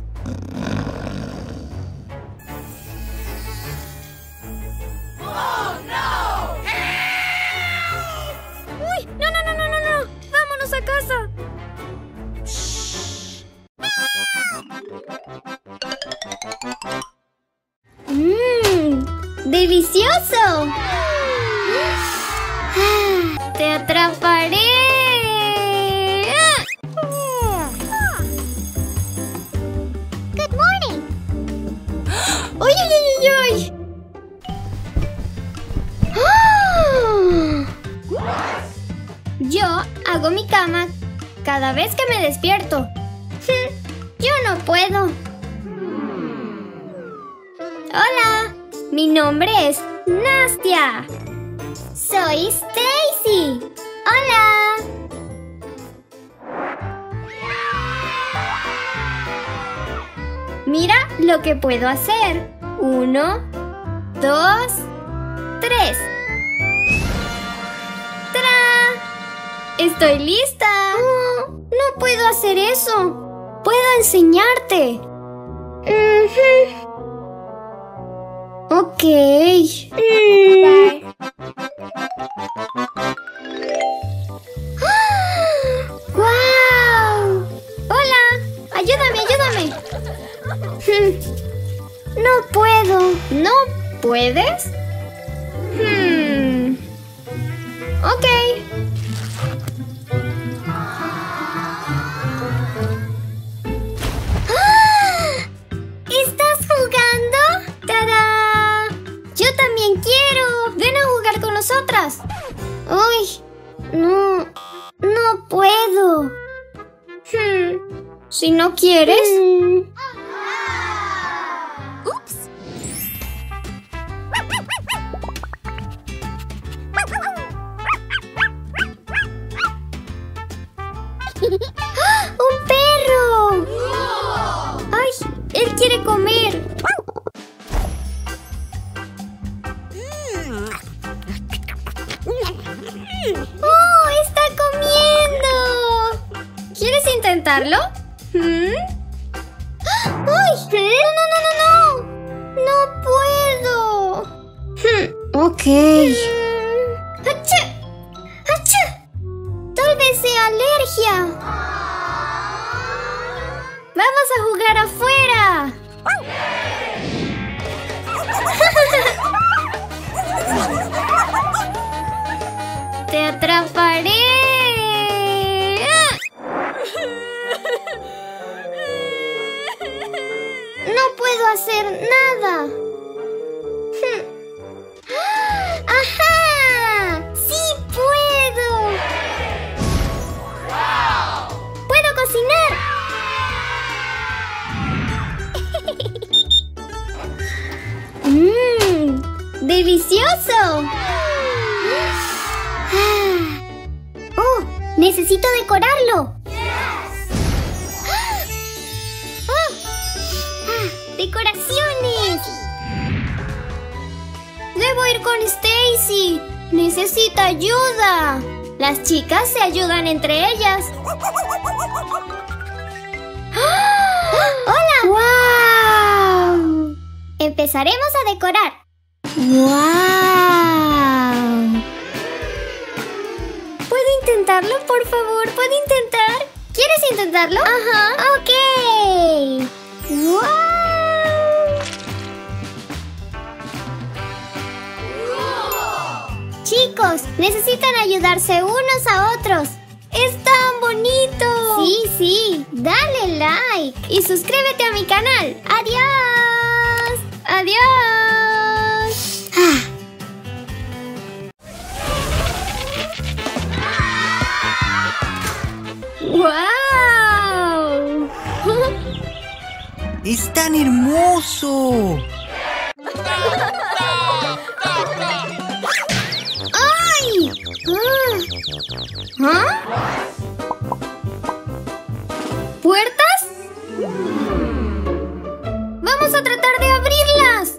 ¡Uy! ¡No, no, no, no, no, no! ¡Vámonos a casa! ¡Delicioso! ¡Te atraparé! Good morning. ¡Ay, ay, ay, ay! Yo hago mi cama cada vez que me despierto. Yo no puedo. Hola, mi nombre es Nastia. Soy Stacy. Hola. Mira lo que puedo hacer. 1, 2, 3. ¡Tarán! ¡Estoy lista! No puedo hacer eso. Puedo enseñarte. Ok. ¡Guau! ¡Hola! ¡Ayúdame, ayúdame! No puedo, no puedes? Ok. ¿Estás jugando? ¡Tada! Yo también quiero. Ven a jugar con nosotras. Uy, no puedo. Si no quieres... ¡Un perro! ¡Ay! ¡Él quiere comer! ¡Oh! ¡Está comiendo! ¿Quieres intentarlo? ¡Ay! ¡No! ¡No puedo! Ok. ¡Achá! ¡Achá! Tal vez sea alergia. ¡Vamos a jugar afuera! ¡Te atraparé! No puedo hacer nada. ¡Ajá! ¡Sí puedo! ¡Puedo cocinar! ¡Delicioso! ¡Oh! ¡Necesito decorarlo! ¡Decoraciones! ¡Debo ir con Stacy! ¡Necesita ayuda! Las chicas se ayudan entre ellas. ¡Hola! ¡Wow! Empezaremos a decorar. ¡Wow! ¿Puedo intentarlo, por favor? ¿Puedo intentar? ¿Quieres intentarlo? Ajá. Ok. ¡Wow! Chicos, necesitan ayudarse unos a otros. ¡Es tan bonito! Sí. Dale like y suscríbete a mi canal. ¡Adiós! ¡Adiós! ¡Wow! ¡Es tan hermoso! ¡Ay! ¿Ah? ¿Puertas? ¡Vamos a tratar de abrirlas!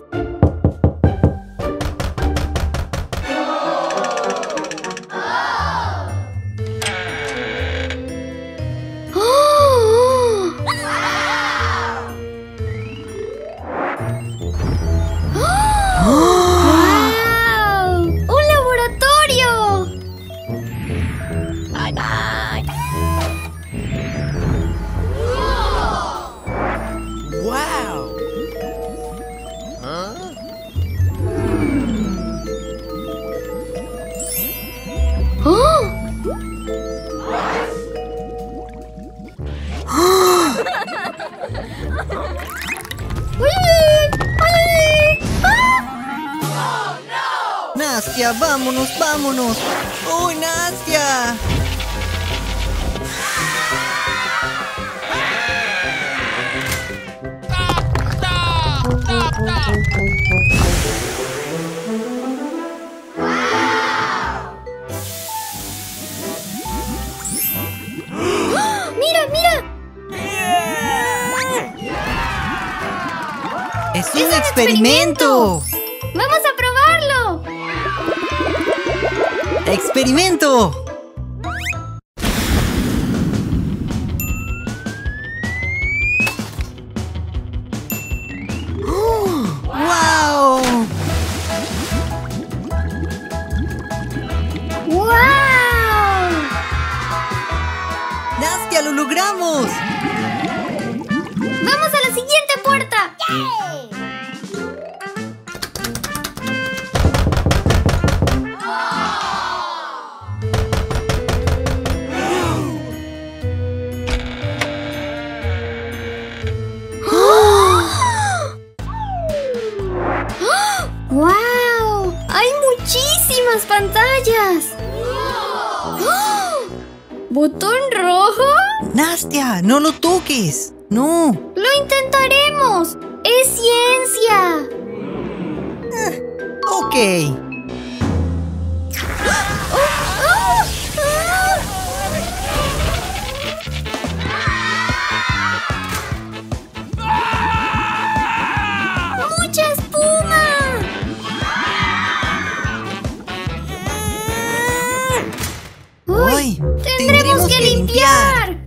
¡Nastia, vámonos! ¡Oh, Nastia! ¡Mira! ¡Es un experimento! ¡Vamos a probarlo! ¡Experimento! ¡Wow! ¡Wow! ¡Nastia, lo logramos! ¡Vamos a la siguiente puerta! ¿Botón rojo? Nastia, no lo toques. No. ¡Lo intentaremos! ¡Es ciencia! Ok. ¡Mucha espuma! Hoy ¡Tendremos que limpiar!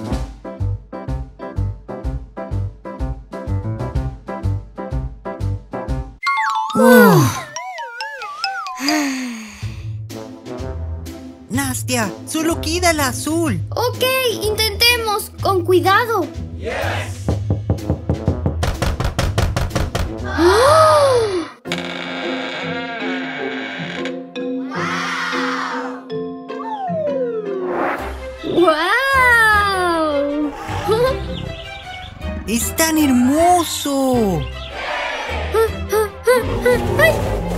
Nastia, solo queda el azul. Ok, intentemos, con cuidado. ¡Oh! ¡Wow! ¡Es tan hermoso! ¡Ay!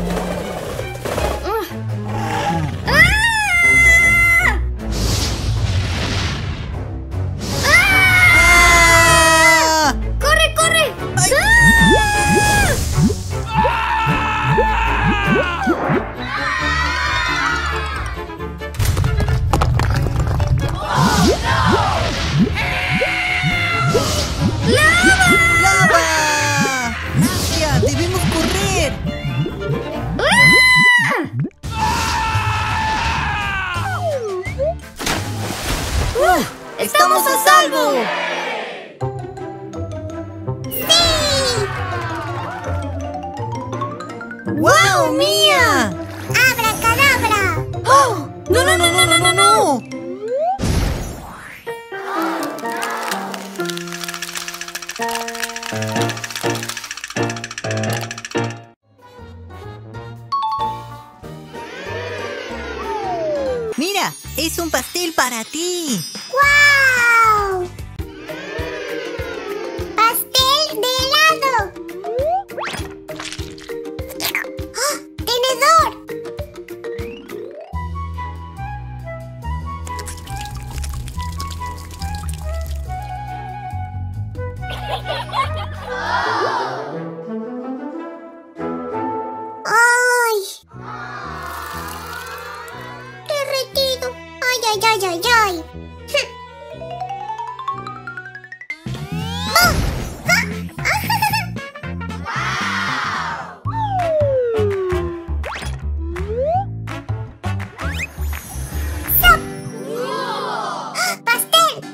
¡Ah! ¡Corre, corre! ¡Ay! ¡Lava! ¡Nastia, debemos correr! ¡Estamos a salvo! ¡Wow, Mía! ¡Abracadabra! ¡Oh! ¡No, no, no, no, no, no, no! ¡Mira! ¡Es un pastel para ti! ¡Guau! ¡Pastel de helado! ¡Ah! ¡Tenedor! ¡Ay! ¡Derretido! ¡Ay, ay, ay, ay, ay! ¡Pastel!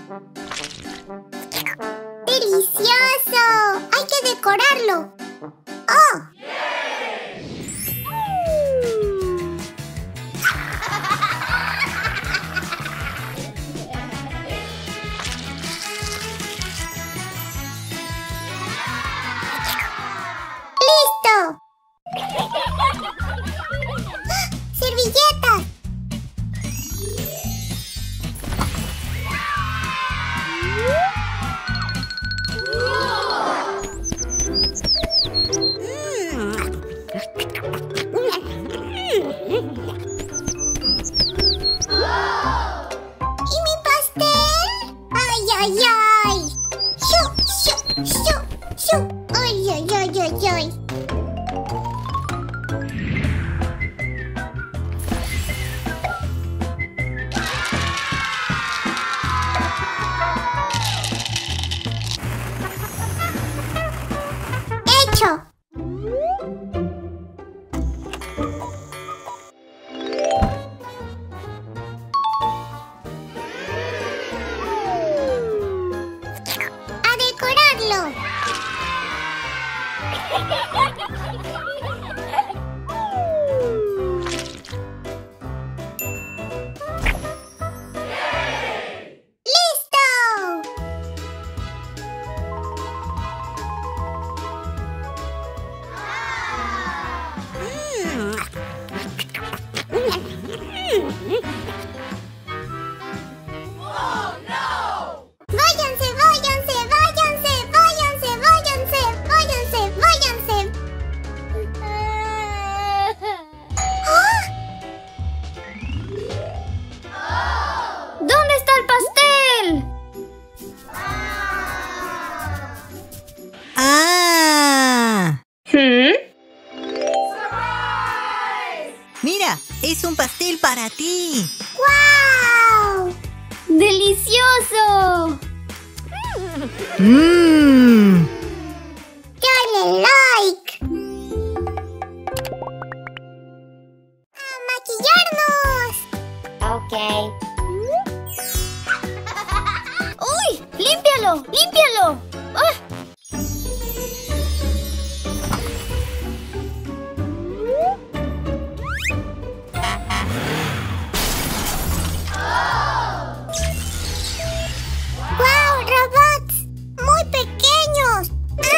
¡Delicioso! ¡Hay que decorarlo! ¡Oh! ¡Listo! ¡Servilletas! ¿Y mi pastel? ¡Ay, ay, ay! ¡Shu, shu, shu, shu! ¡Ay, ay, ay, ay, ay! ¡Hecho! ¡A decorarlo! ¡Delicioso! Mmm. ¡Dale like! ¡A maquillarnos! Ok. ¡Uy! ¡Límpialo! ¡Límpialo! ¡Ah! ¡Guau! ¡Robots! ¡Muy pequeños!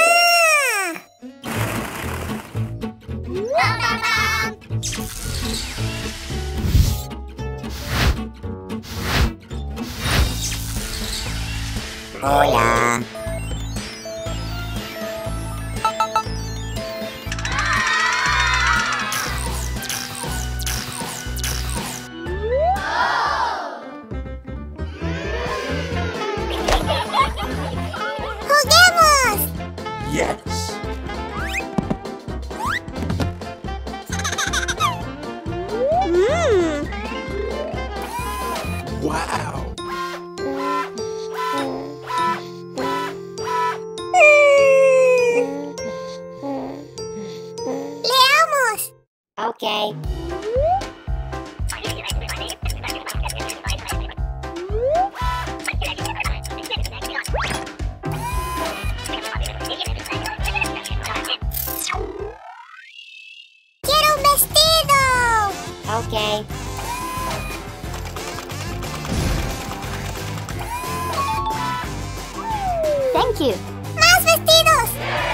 ¡Ah! Hola. ¡Juguemos! Yes. Wow. ¡Leamos! Ok. ¡Quiero un vestido! Ok. Thank you. ¡Más vestidos!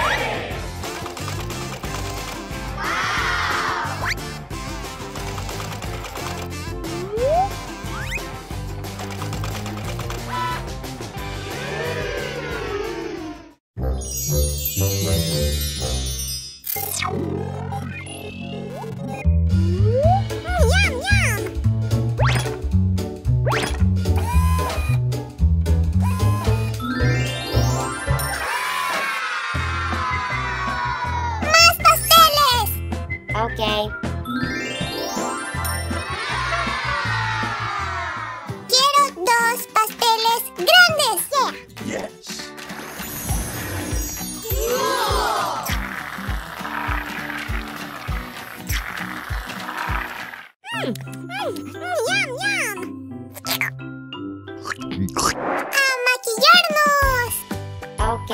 ¡Ñam, ñam! ¡Más pasteles! Ok. Quiero 2 pasteles grandes. Yes. ¡Ñam, ñam! ¡A maquillarnos! Ok.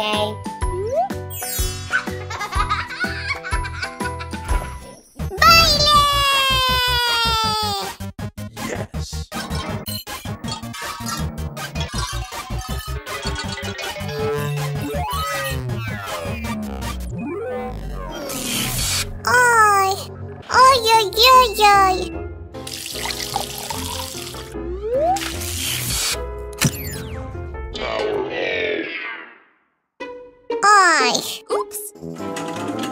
¡Baile! Yes. ¡Ay! ¡Ay, ay, ay, ay! ¡Ay! ¡Ups!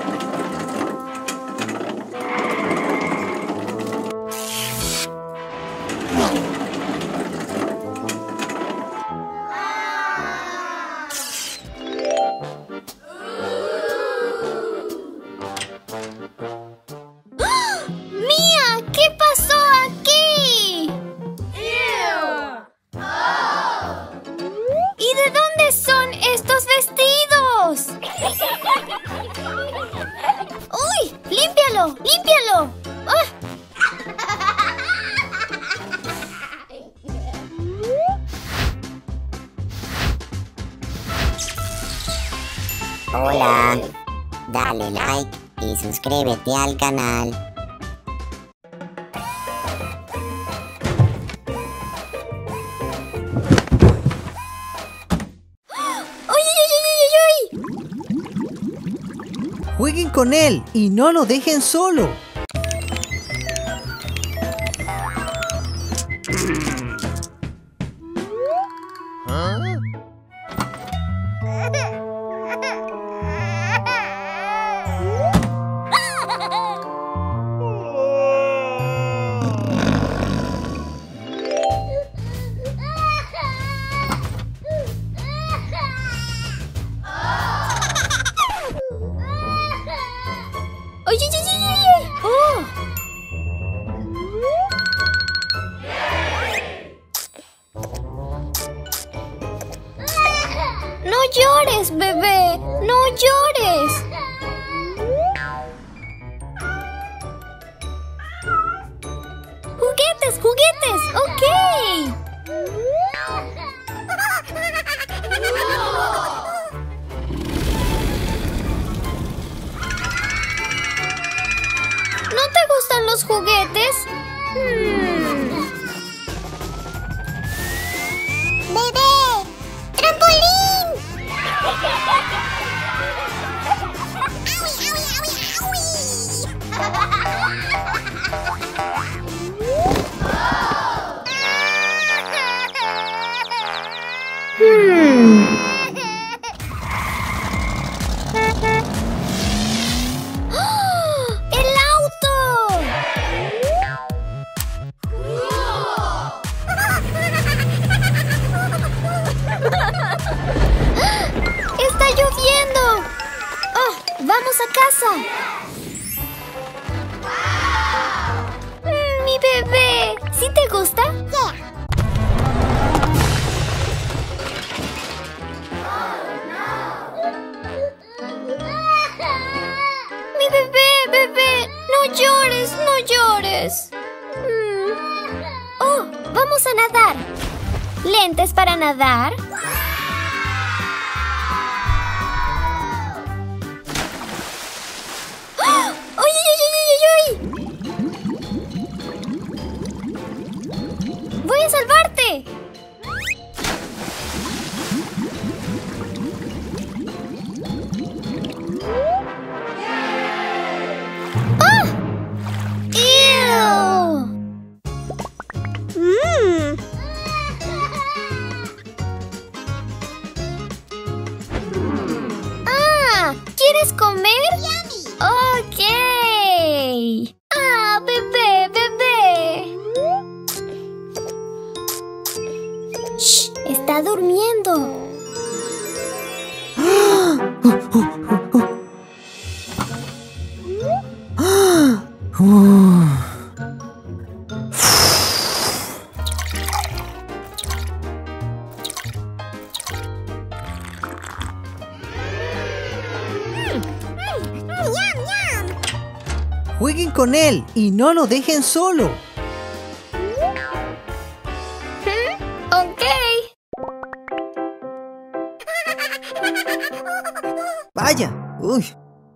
¡Ah! ¡Mía! ¿Qué pasó aquí? ¿Y de dónde son estos vestidos? ¡Uy! ¡Límpialo! ¡Límpialo! ¡Ah! Hola. Dale like y suscríbete al canal. ¡Uy, uy, uy, uy, uy! Jueguen con él y no lo dejen solo. ¡Uy, uy, uy, uy, uy! llores, bebé. No llores. Juguetes, juguetes. Ok. ¿No te gustan los juguetes? ¡Bebé! ¡Trampolín! ¡El auto! ¡Está lloviendo! ¡Oh! ¡Vamos a casa! ¡Mi bebé! ¿Sí te gusta? ¡Mi bebé, bebé! ¡No llores, no llores! ¡Oh! ¡Vamos a nadar! ¿Lentes para nadar? ¡Ah! ¡Ay, ay, ay, ay, ay! ¡Voy a salvarte! ¡Ah! ¡Ew! ¡Ah! ¿Quieres comer? ¡Ok! ¡Ah, bebé, bebé! ¡Shh! ¡Está durmiendo! Jueguen con él y no lo dejen solo. ¡Ok! Vaya. Uy.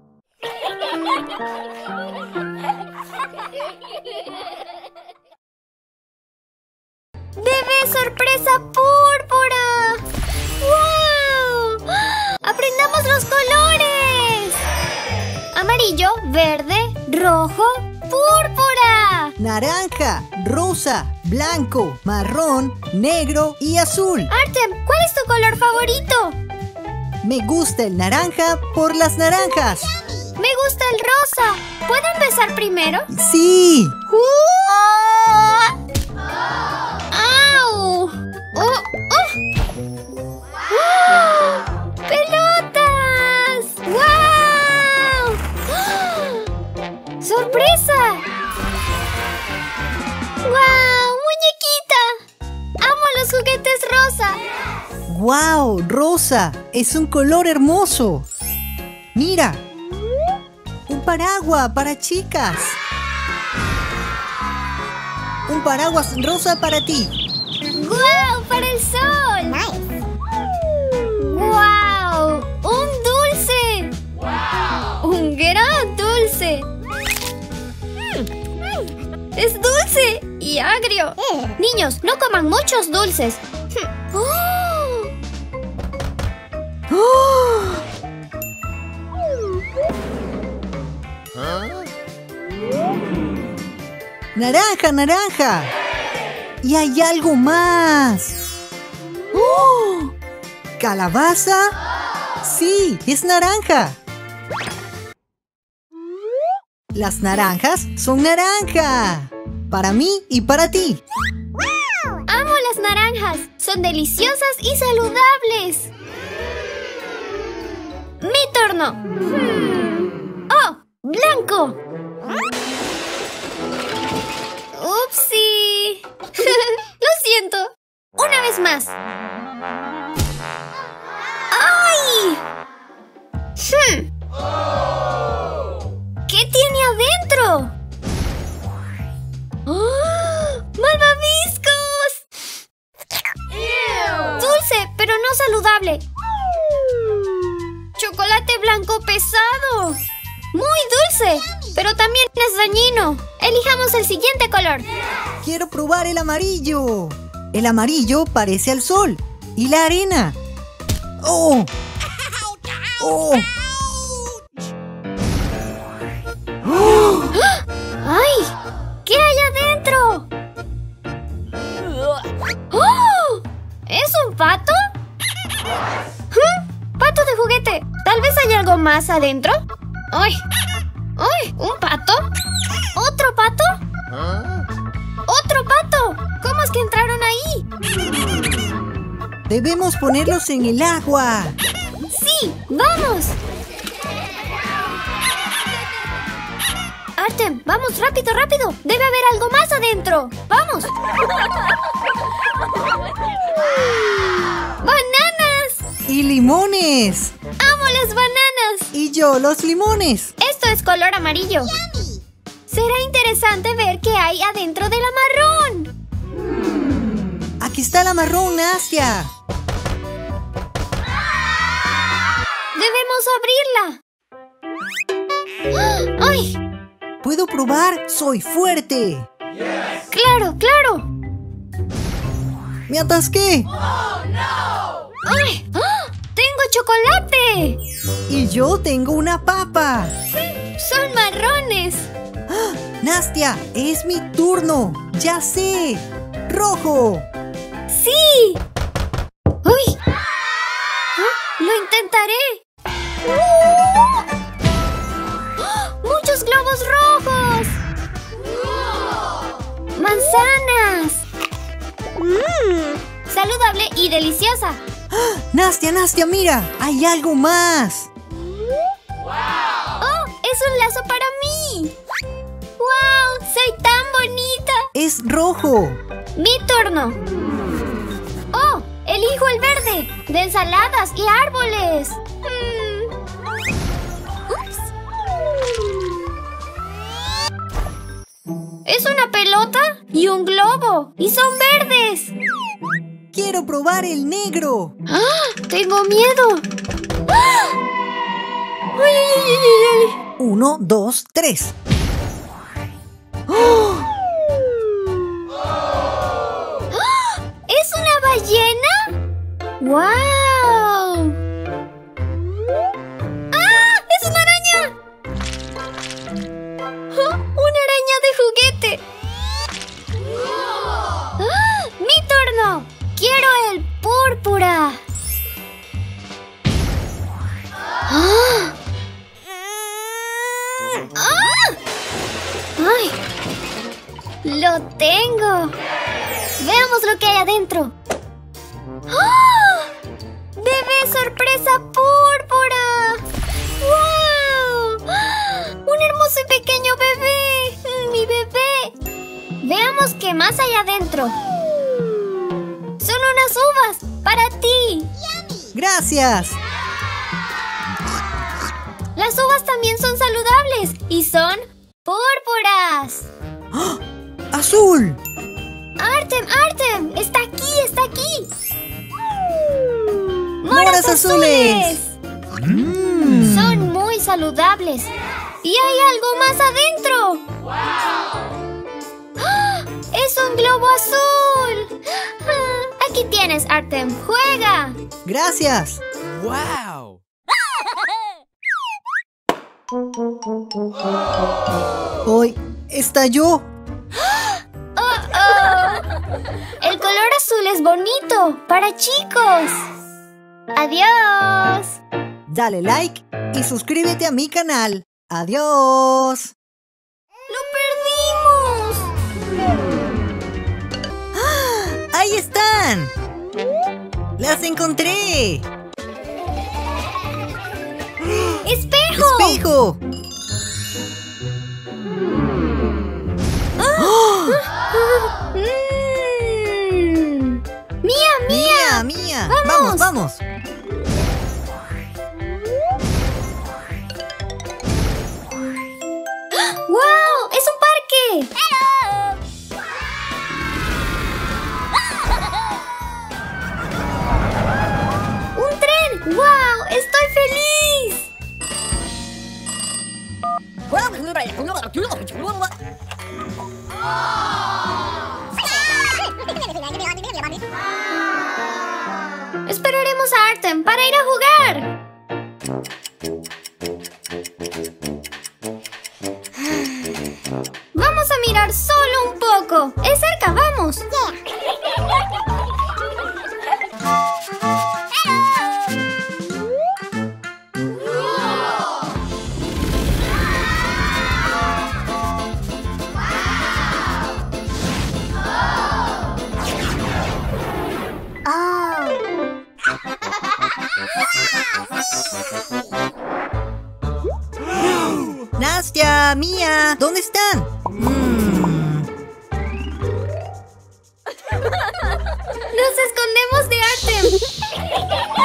¡Bebé sorpresa púrpura! ¡Wow! ¡Aprendamos los colores! Amarillo, verde, rojo, púrpura. Naranja, rosa, blanco, marrón, negro y azul. Artem, ¿cuál es tu color favorito? Me gusta el naranja por las naranjas. Me gusta el rosa. ¿Puedo empezar primero? ¡Sí! ¡Au! ¡Oh! ¡Oh! ¡Pelotas! ¡Wow! ¡Sorpresa! ¡Wow! ¡Muñequita! ¡Amo los juguetes rosa! ¡Guau! Rosa, es un color hermoso. Mira, un paraguas para chicas. Un paraguas rosa para ti. ¡Guau! ¡Para el sol! ¡Guau! ¡Un dulce! ¡Un gran dulce! ¡Es dulce y agrio! Niños, no coman muchos dulces. ¡Oh! ¡Oh! ¡Naranja, naranja! ¡Y hay algo más! ¡Oh! ¿Calabaza? ¡Sí! ¡Es naranja! Las naranjas son naranja. Para mí y para ti. ¡Amo las naranjas! Son deliciosas y saludables. ¡Mi turno! ¡Oh! ¡Blanco! ¡Upsi! Lo siento. Una vez más. ¡Ah! ¿Qué tiene adentro? ¡Oh! ¡Malvaviscos! Dulce, pero no saludable. Chocolate blanco pesado. Muy dulce, pero también es dañino. Elijamos el siguiente color. Quiero probar el amarillo. El amarillo parece al sol. ¿Y la arena? ¡Oh! ¡Oh! ¡Ay! ¿Qué hay adentro? ¡Oh! ¿Es un pato? ¡Pato de juguete! ¿Tal vez hay algo más adentro? ¡Ay! ¡Ay! ¿Un pato? ¿Otro pato? ¡Otro pato! ¿Cómo es que entraron ahí? Debemos ponerlos en el agua. ¡Sí! ¡Vamos! Artem, vamos, rápido, rápido. Debe haber algo más adentro. ¡Vamos! ¡Bananas! ¡Y limones! ¡Amo las bananas! ¡Y yo los limones! Esto es color amarillo. Será interesante ver qué hay adentro de la marrón. ¡Aquí está la marrón, Nastia! Debemos abrirla. ¡Ay! ¿Puedo probar? ¡Soy fuerte! ¡Claro, claro! ¡Me atasqué! ¡Ay! ¡Ah! ¡Tengo chocolate! ¡Y yo tengo una papa! ¡Son marrones! ¡Ah! ¡Nastia! ¡Es mi turno! ¡Ya sé! ¡Rojo! ¡Sí! ¡Uy! ¿Ah? ¡Lo intentaré! ¡Oh! ¡Muchos globos rojos! ¡Manzanas! Saludable y deliciosa. ¡Ah! ¡Nastia, Nastia, mira! ¡Hay algo más! ¡Oh! ¡Es un lazo para mí! ¡Wow! ¡Soy tan bonita! ¡Es rojo! ¡Mi turno! ¡Oh! ¡Elijo el verde! ¡De ensaladas y árboles! ¡Ups! ¡Es una pelota y un globo! ¡Y son verdes! ¡Quiero probar el negro! ¡Ah! ¡Tengo miedo! ¡Ah! ¡Ay, ay, ay, ay, ay! 1, 2, 3. ¡Oh! ¿Es una ballena? ¡Wow! ¡Ah! ¡Es una araña! ¡Oh! ¡Una araña de juguete! ¡Ah! ¡Mi turno! ¡Quiero el púrpura! ¡Ah! ¡Ah! ¡Ay! ¡Lo tengo! Veamos lo que hay adentro. ¡Oh! ¡Bebé sorpresa púrpura! ¡Wow! ¡Un hermoso y pequeño bebé! ¡Mi bebé! Veamos qué más hay adentro. ¡Son unas uvas! ¡Para ti! ¡Gracias! Las uvas también son saludables y son púrpuras. ¡Ah! ¡Azul! ¡Artem, Artem! ¡Está aquí, está aquí! ¡Moras azules! Son muy saludables. ¡Y hay algo más adentro! ¡Ah! ¡Es un globo azul! Ah, aquí tienes, Artem. ¡Juega! ¡Gracias! Wow! Hoy estalló. El color azul es bonito para chicos. ¡Adiós! Dale like y suscríbete a mi canal. ¡Adiós! ¡Lo perdimos! ¡Ah! ¡Ahí están! ¡Las encontré! ¡Espejo! ¡Espejo! ¡Mía! ¡Mía! ¡Vamos! ¡Vamos, vamos! Esperaremos a Artem para ir a jugar. Vamos a mirar solo un poco. Es cerca, vamos. Nastya, Mia, ¿dónde están? Nos escondemos de Artem.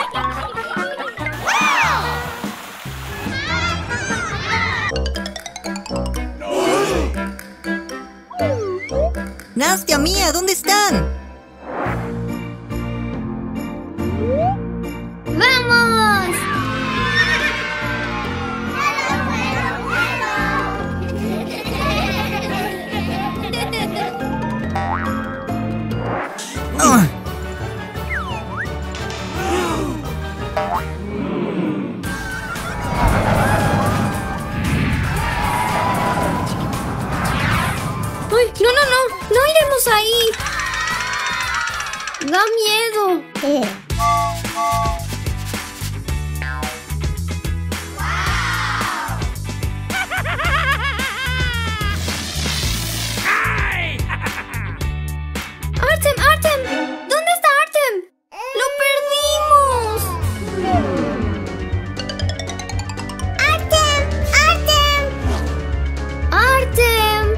Nastya, Mia, ¿dónde están? ¡Vamos! ¡Ah! ¡Ay! ¡No, no, no! ¡No iremos ahí! ¡Da miedo! ¡Artem! ¡Artem! ¿Dónde está Artem? ¡Lo perdimos! ¡Artem! ¡Artem! ¡Artem!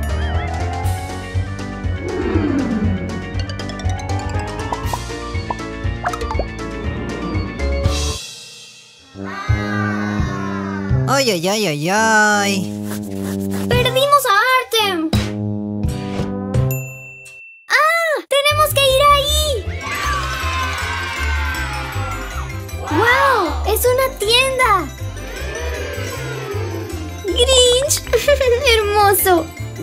¡Ay, ay, ay, ay, ay! ¡Perdimos a Artem! ¡Ah! ¡Tenemos que ir ahí! ¡Wow! ¡Es una tienda! ¡Grinch! ¡Hermoso!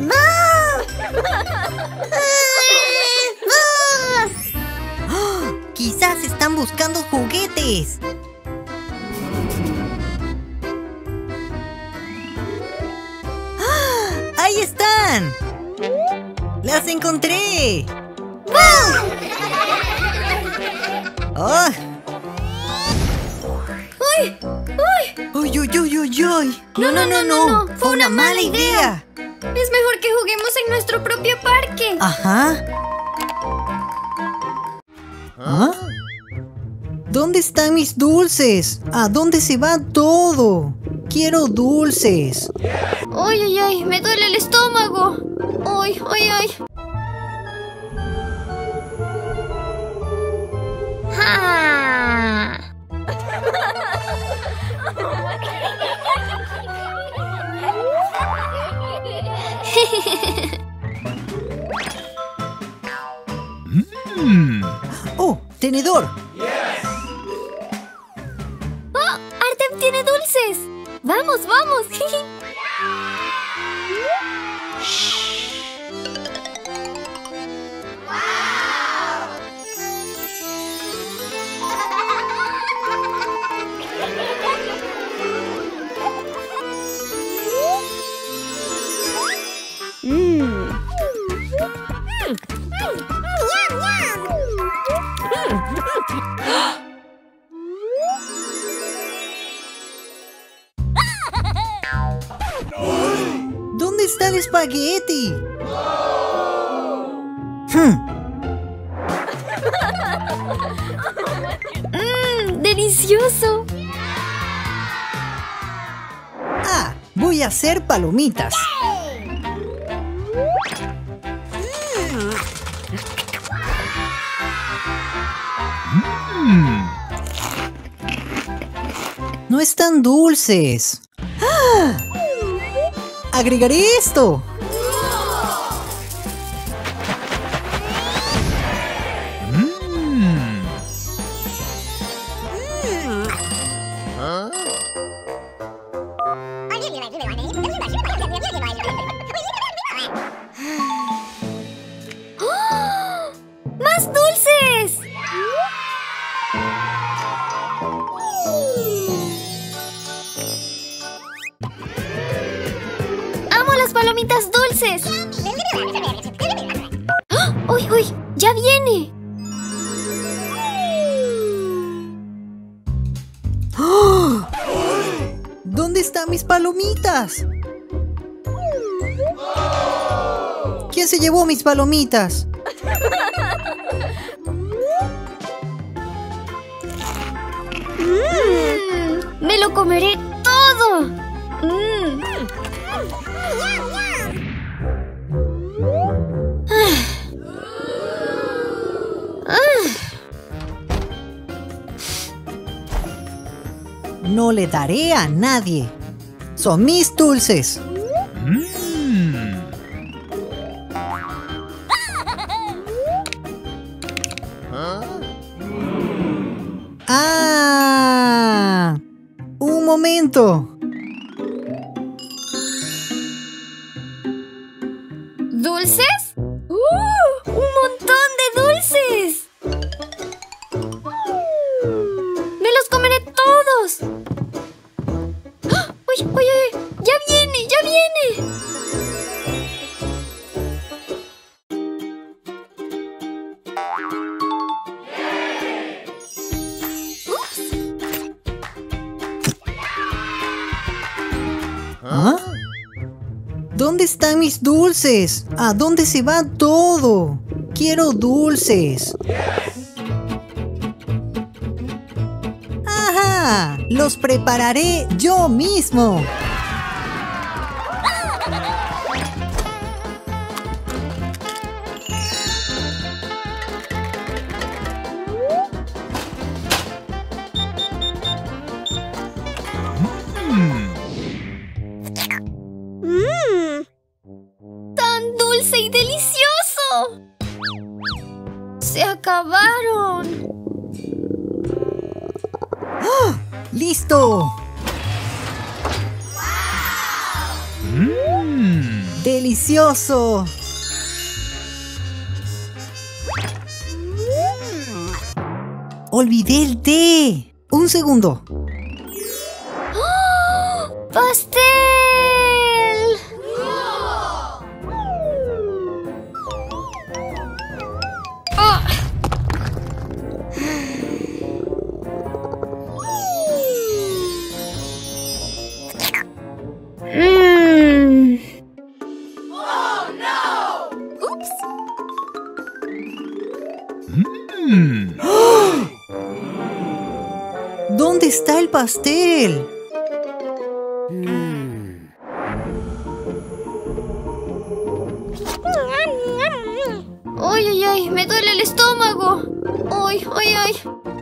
¡Quizás están buscando juguetes! ¡Ah! ¡Ahí están! ¡Las encontré! ¡Oh! ¡Uy! ¡Uy! ¡Uy, uy, uy, uy, uy! ¡No! ¡Fue una mala idea! Es mejor que juguemos en nuestro propio parque. Ajá. ¿Ah? ¿Dónde están mis dulces? ¿A dónde se va todo? Quiero dulces. ¡Ay, ay, ay! ¡Me duele el estómago! ¡Ay, ay, ay! ¡Ja! ¡Oh! ¡Tenedor! ¡Oh! ¡Artem tiene dulces! ¡Vamos, vamos! ¿Dónde está el espagueti? ¡Delicioso! Ah, voy a hacer palomitas. No están dulces. ¡Ah! Agregaré esto. ¡Más dulces! palomitas dulces! ¡Ah! ¡Uy, uy! ¡Ya viene! ¡Oh! ¿Dónde están mis palomitas? ¿Quién se llevó mis palomitas? ¡Me lo comeré todo! No le daré a nadie. Son mis dulces. ¡Ah! ¡Un momento! ¿Dulces? ¡Un montón de dulces! ¡Me los comeré todos! ¡Ah! ¡Uy, uy, uy! ¡Ya viene, ya viene! ¿Ah? ¿Dónde están mis dulces? ¿A dónde se va todo? Quiero dulces. ¡Ajá! Los prepararé yo mismo. ¡Tan dulce y delicioso! ¡Se acabaron! ¡Listo! ¡Delicioso! ¡Olvidé el té! ¡Un segundo! ¡Pastel! ¡Ah! ¿Dónde está el pastel? ¡Ay, ay, ay! ¡Me duele el estómago! ¡Ay, ay, ay!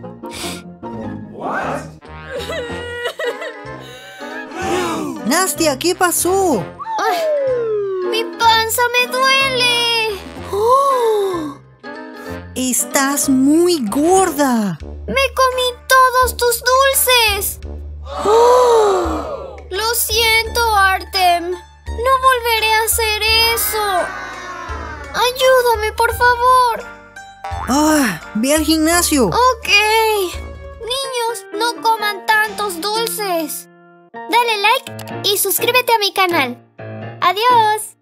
Nastia, ¿qué pasó? ¡Ay! ¡Mi panza me duele! ¡Oh! ¡Estás muy gorda! ¡Me comí todos tus dulces! ¡Oh! Lo siento, Artem. No volveré a hacer eso. Ayúdame, por favor. ¡Ah! ¡Ve al gimnasio! Ok. Niños, no coman tantos dulces. Dale like y suscríbete a mi canal. Adiós.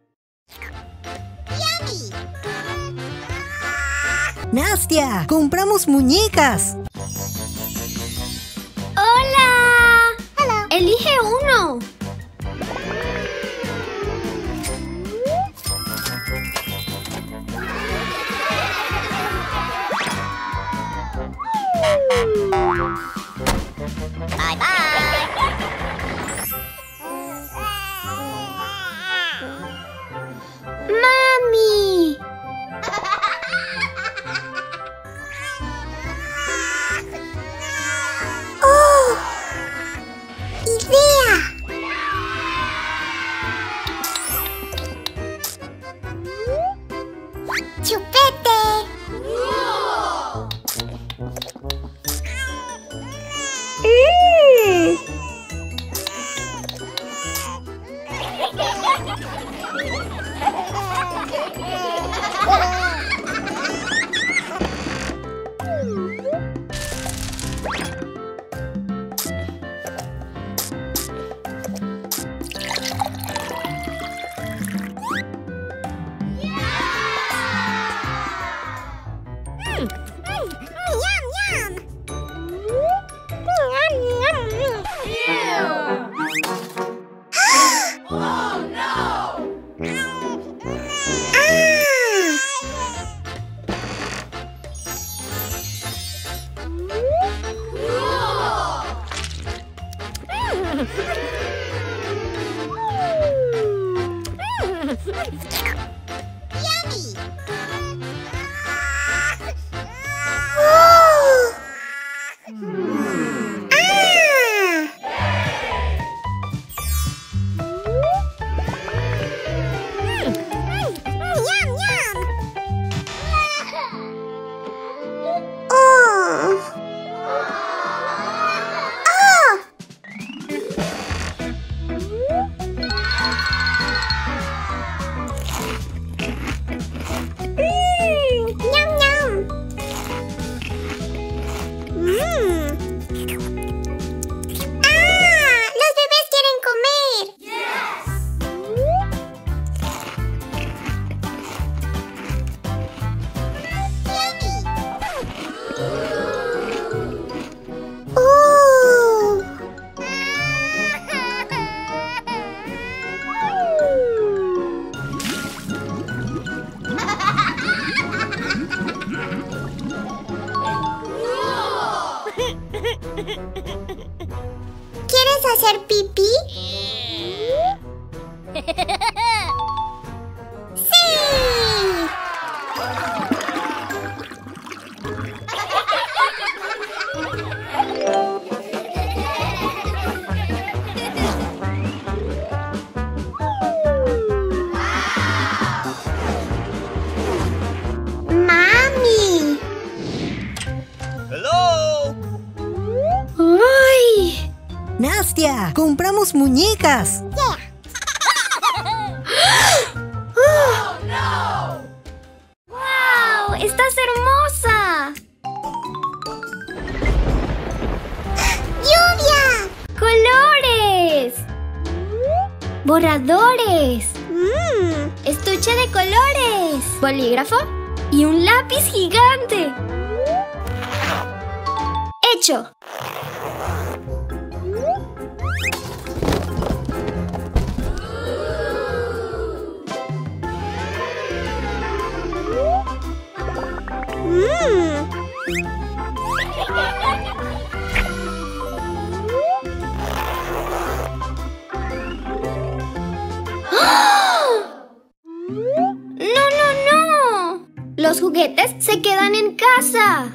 ¡Nastia! ¡Compramos muñecas! ¡Hola! ¡Hola! Elige uno. Bye bye. ¡Mami! ¡Oh! ¡Idea! ¡Chupete! ¿Quieres hacer pipí? ¡Sí! ¡Mami! ¡Ay! Nastia, compramos muñecas. ¡Wow! ¡Estás hermosa! ¡Lluvia! ¡Colores! ¡Borradores! ¡Estuche de colores! ¿Bolígrafo? ¡Y un lápiz gigante! ¡Hecho! ¡No, no, no! Los juguetes se quedan en casa.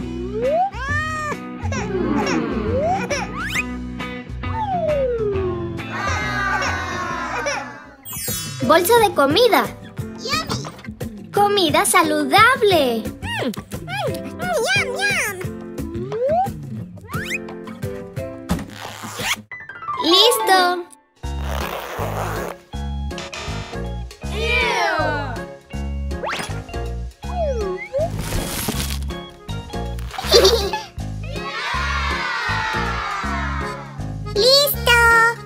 Bolsa de comida. Comida saludable. ¡Yum, yum! ¡Listo! ¡Listo!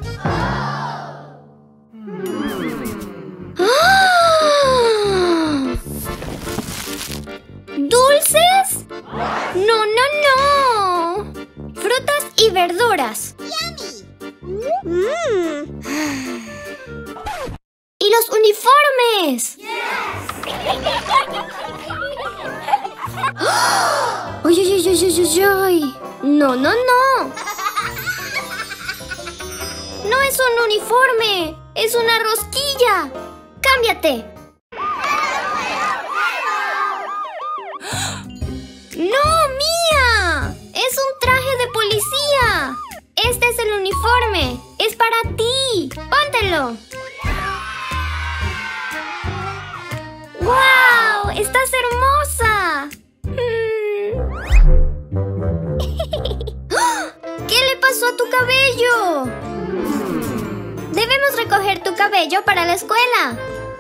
¿Dulces? No, no, no. Frutas y verduras. ¡Y los uniformes! ¡Uy, uy, uy, uy, uy, uy! ¡No, no, no! ¡No es un uniforme! ¡Es una rosquilla! ¡Cámbiate! ¡No, Mía! ¡Es un traje de policía! Este es el uniforme. ¡Es para ti! ¡Póntelo! ¡Wow! ¡Estás hermosa! ¿Qué le pasó a tu cabello? Debemos recoger tu cabello para la escuela.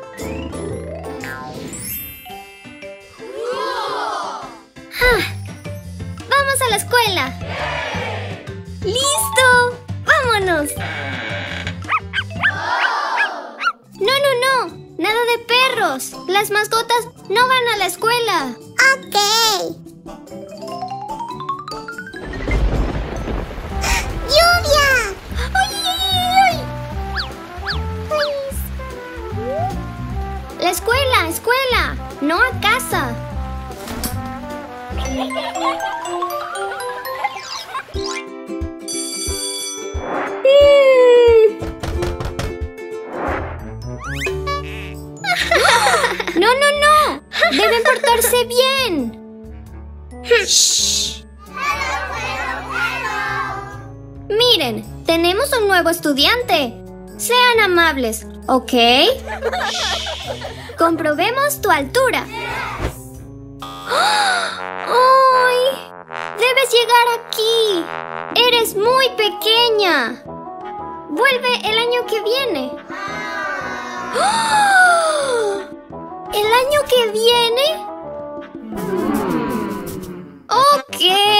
¡Vamos a la escuela! ¡Listo! ¡Vámonos! ¡No, no, no! ¡Nada de perros! Las mascotas no van a la escuela. ¡Ok! ¡Lluvia! ¡Ay, ay, ay! La escuela, escuela, no a casa. No, no, no. Deben portarse bien. Shh. Miren, tenemos un nuevo estudiante. Sean amables, ¿ok? Comprobemos tu altura. ¡Ay! Debes llegar aquí. Eres muy pequeña. Vuelve el año que viene. ¡Oh! ¿El año que viene? Ok.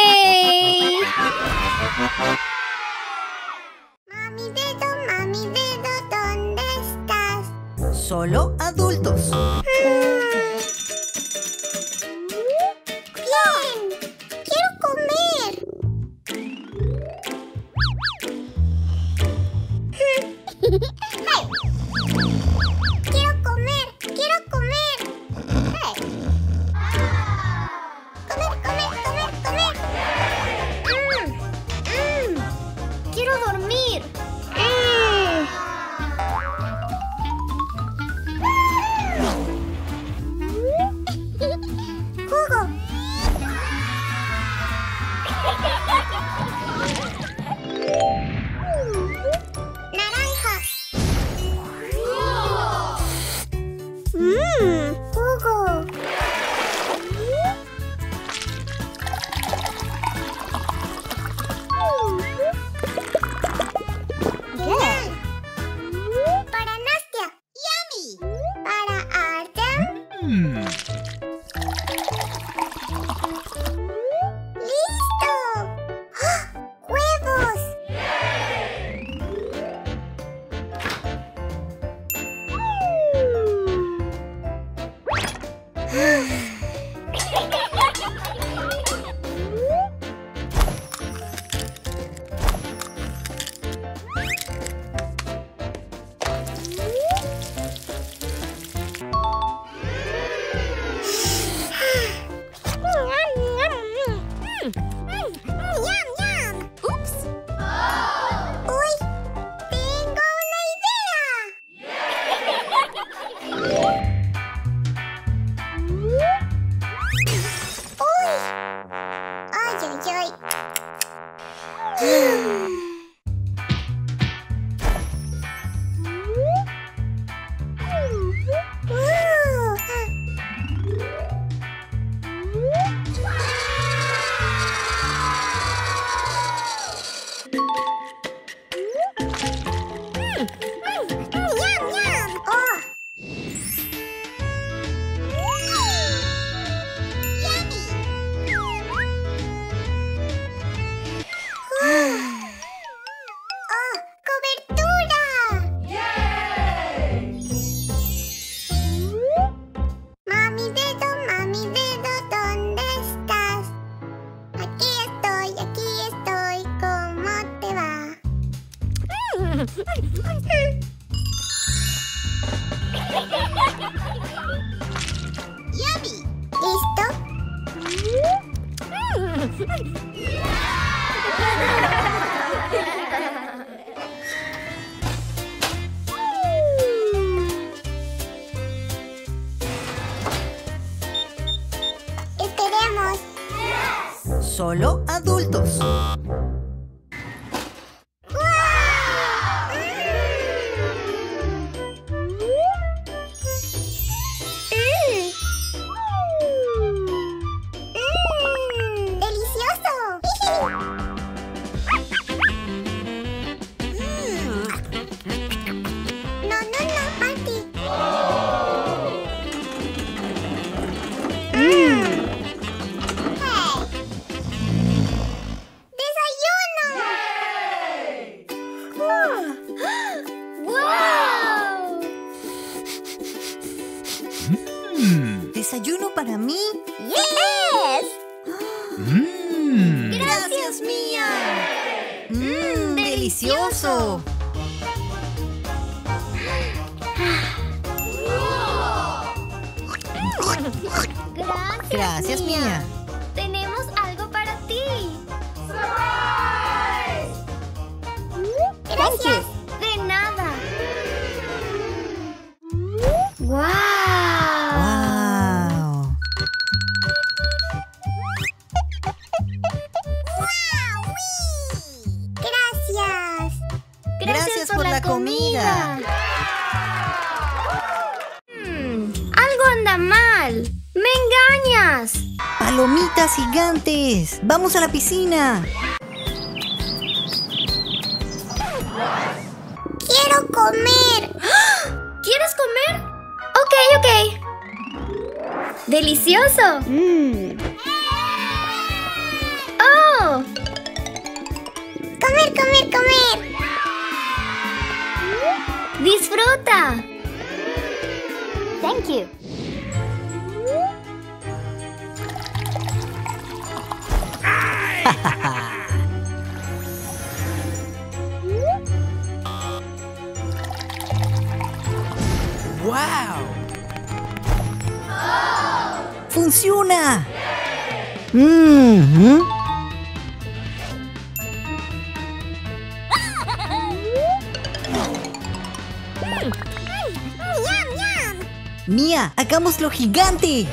Mami dedo, ¿dónde estás? Solo adultos. Bien, quiero comer. Quiero comer, quiero comer. Comer, comer, comer, comer. estoy. Esperemos. Solo adultos. ¿Desayuno para mí? ¡Yes! ¡Gracias, Mía! ¡Delicioso! Gracias, Mía. Tenemos algo para ti. Gracias. De nada. ¡Wow! ¡Wow! Gracias. Gracias por la comida. Algo anda mal. ¡Me engañas! ¡Palomitas gigantes! ¡Vamos a la piscina! Quiero comer. ¿Quieres comer? Ok. ¡Delicioso! ¡Oh! Comer. ¡Disfruta! Thank you. Wow! ¡Funciona! Mía, hagámoslo gigante.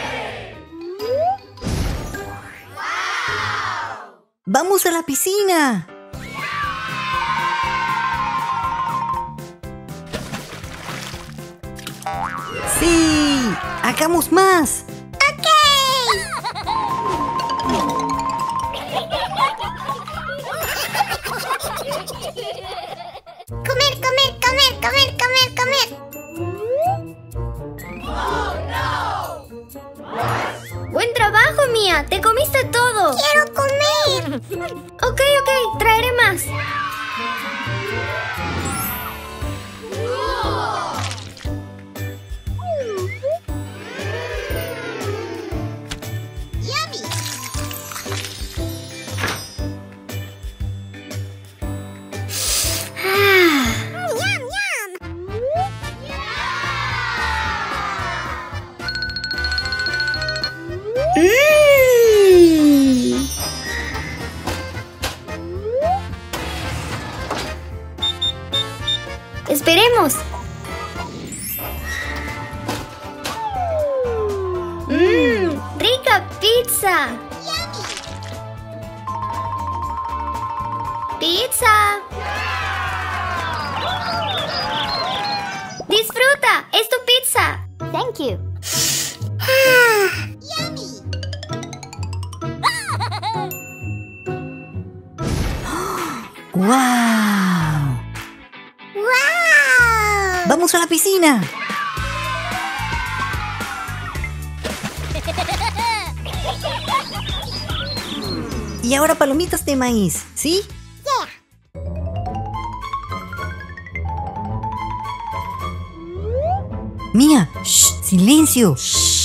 ¡Vamos a la piscina! ¡Sí! ¡Hagamos más! Comer. ¡Buen trabajo, Mía! ¡Te comiste todo! Quiero comer. Ok, traeré más. Esperemos. ¡Rica pizza! ¡Pizza! ¡Disfruta! ¡Es tu pizza! Thank you. ¡Wow! ¡Wow! ¡Vamos a la piscina! Y ahora palomitas de maíz, ¿sí? Mía, shh, silencio.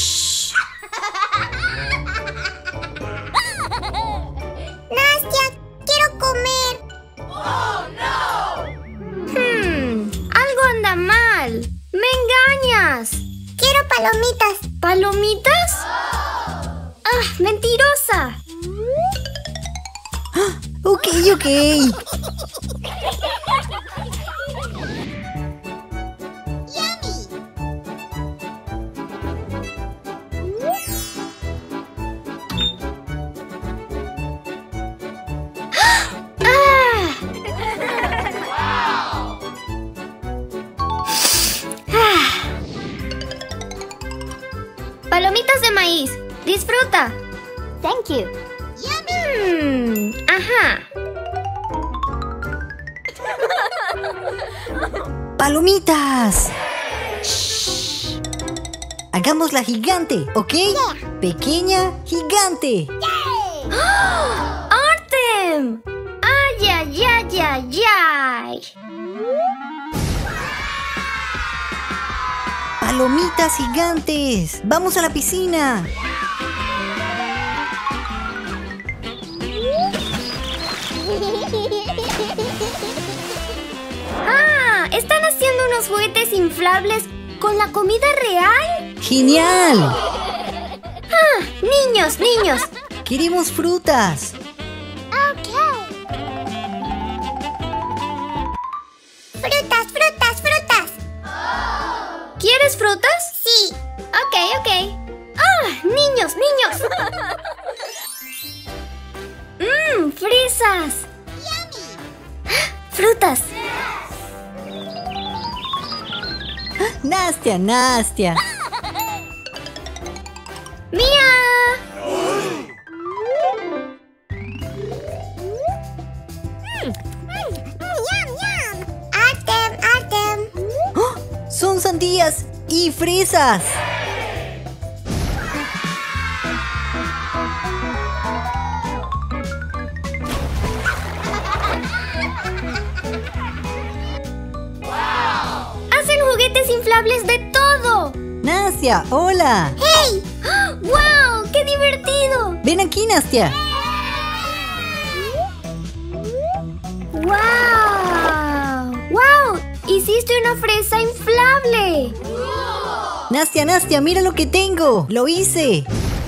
Nastia, quiero comer. Algo anda mal. ¡Me engañas! Quiero palomitas. ¿Palomitas? ¡Ah, mentirosa! Ok. Palomitas de maíz. Disfruta. Thank you. Ajá. ¡Palomitas! Shh. Hagámosla gigante, ¿ok? Pequeña, gigante. ¡Artem! ¡Ay, ay, ay, ay, ay! Palomitas gigantes. ¡Vamos a la piscina! ¿Están haciendo unos juguetes inflables con la comida real? ¡Genial! Niños, Queremos frutas. Frutas. ¿Quieres frutas? Sí. Ok. Niños. Fresas. Frutas. Nastia. ¡Mía! Artem. ¡Oh! Son sandías y fresas. ¡Hacen juguetes inflables de todo! Nastia, hola. ¡Hey! ¡Wow! ¡Qué divertido! Ven aquí, Nastia. ¡Wow! ¡Hiciste una fresa inflable! Nastia, mira lo que tengo. Lo hice.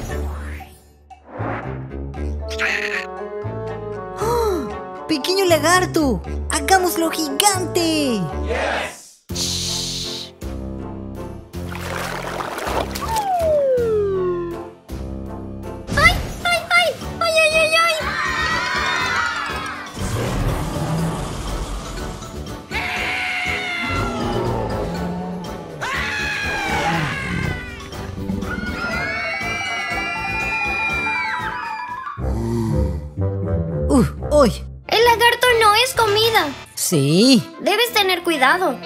¡Oh! Pequeño lagarto. Hagámoslo gigante. ¡Ay! ¡Uy! El lagarto no es comida. Sí. Debes tener cuidado.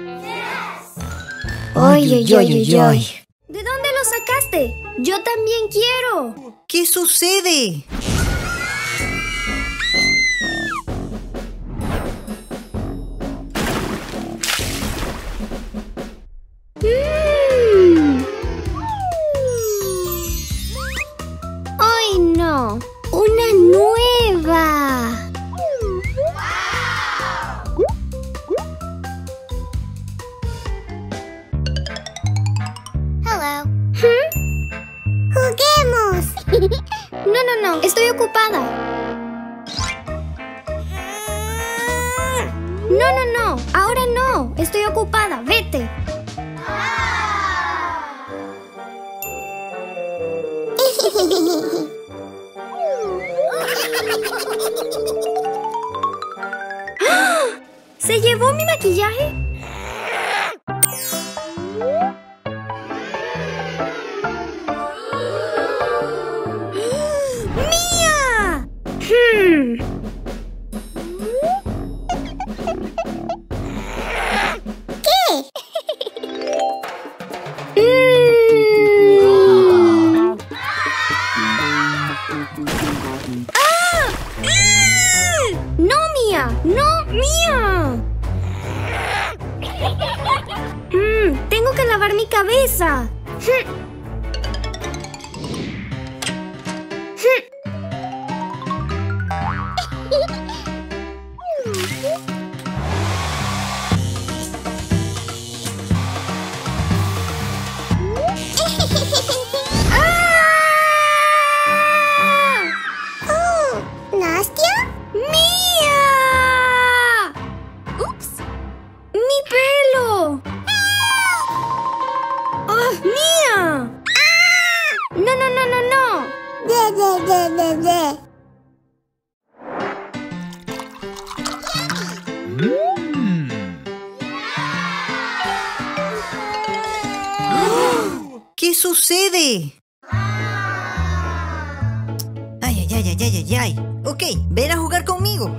¡Ay! ¿De dónde lo sacaste? Yo también quiero. ¿Qué sucede? ¡Ay, no! ¡Una nueva! Hello. ¡Juguemos! No, estoy ocupada. No, ahora no. Estoy ocupada. Vete. ¿Se llevó mi maquillaje? ¡Mía! ¡No, Mía! ¡No, Mía! Tengo que lavar mi cabeza. ¿Nastia? ¡Mía! ¡Ups! ¡Mi pelo! ¡Oh, Mía! ¡No, no, no, no, no! De. ¿Qué sucede? Ay. Ok, ven a jugar conmigo.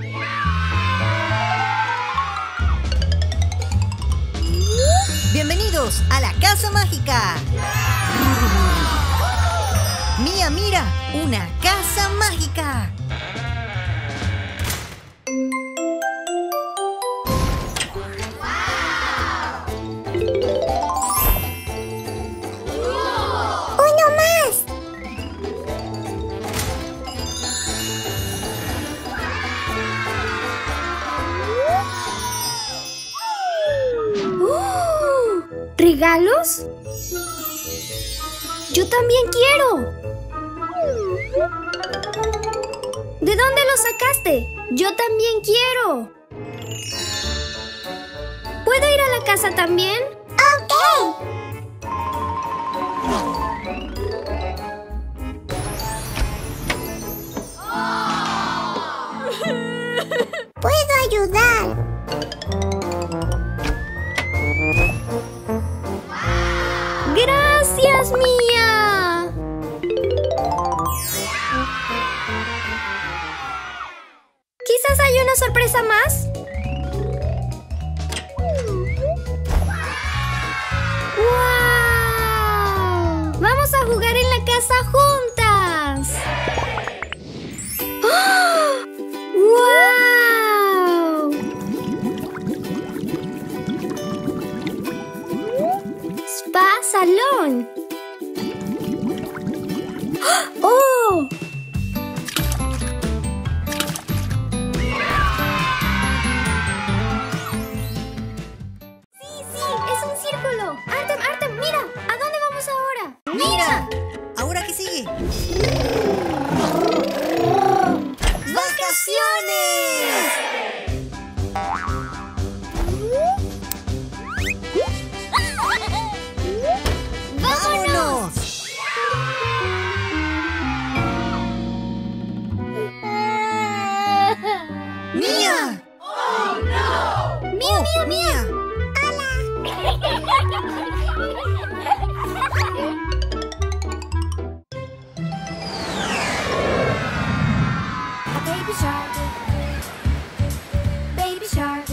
Bienvenidos a la casa mágica. Mía, mira, una casa mágica. ¡Uno más! ¿Regalos? Yo también quiero. ¿De dónde los sacaste? Yo también quiero. ¿Puedo ir a la casa también? ¡Ok! ¡Puedo ayudar! ¡Gracias, Mía! Quizás hay una sorpresa más. ¡Wow! Vamos a jugar en la casa juntas. ¡Oh! ¡Wow! Spa Salón. ¡Oh! Sí, es un círculo. Artem, mira, ¿a dónde vamos ahora? Mira, ¿ahora qué sigue? ¡Vacaciones! ¡Vámonos! ¡Mía! ¡Mía! Baby shark, baby shark.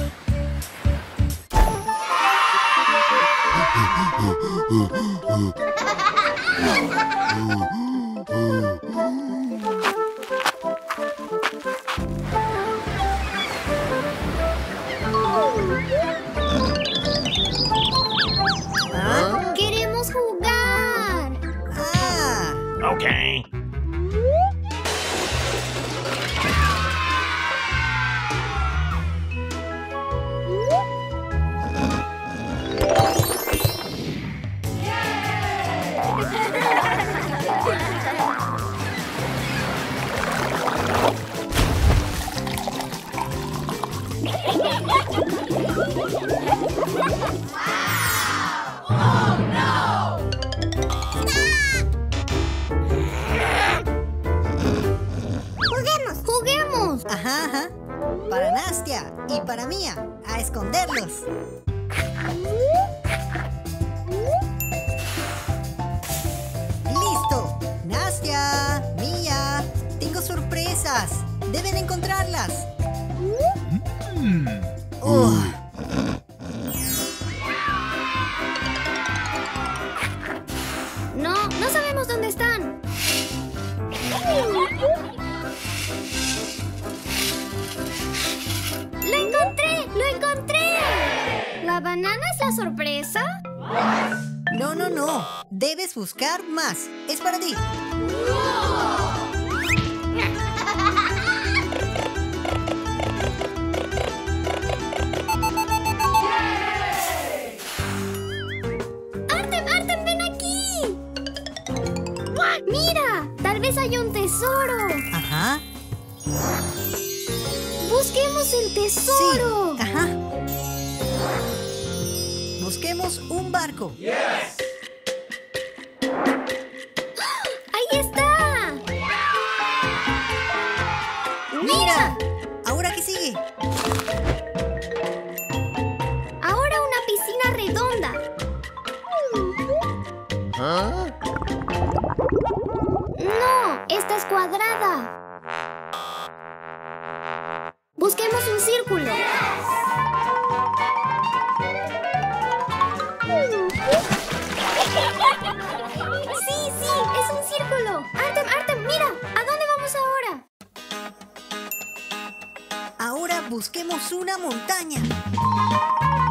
¡Queremos jugar! ¡Ah! Okay. ¡Juguemos! Ajá. Para Nastia y para Mía, a esconderlos. ¡Listo! Nastia, Mía, tengo sorpresas. Deben encontrarlas. No sabemos dónde están. ¡Lo encontré! ¡Lo encontré! ¿La banana es la sorpresa? No, no, no. Debes buscar más. Es para ti. ¡Artem, ven aquí! ¡Mira! Tal vez hay un tesoro. Ajá. ¡Busquemos el tesoro! Sí. Ajá. Busquemos un barco. ¡Ahí está! ¡Mira! ¿Ahora qué sigue? Ahora una piscina redonda. No, esta es cuadrada. Busquemos un círculo. Sí, es un círculo. Artem, mira, ¿a dónde vamos ahora? Ahora busquemos una montaña.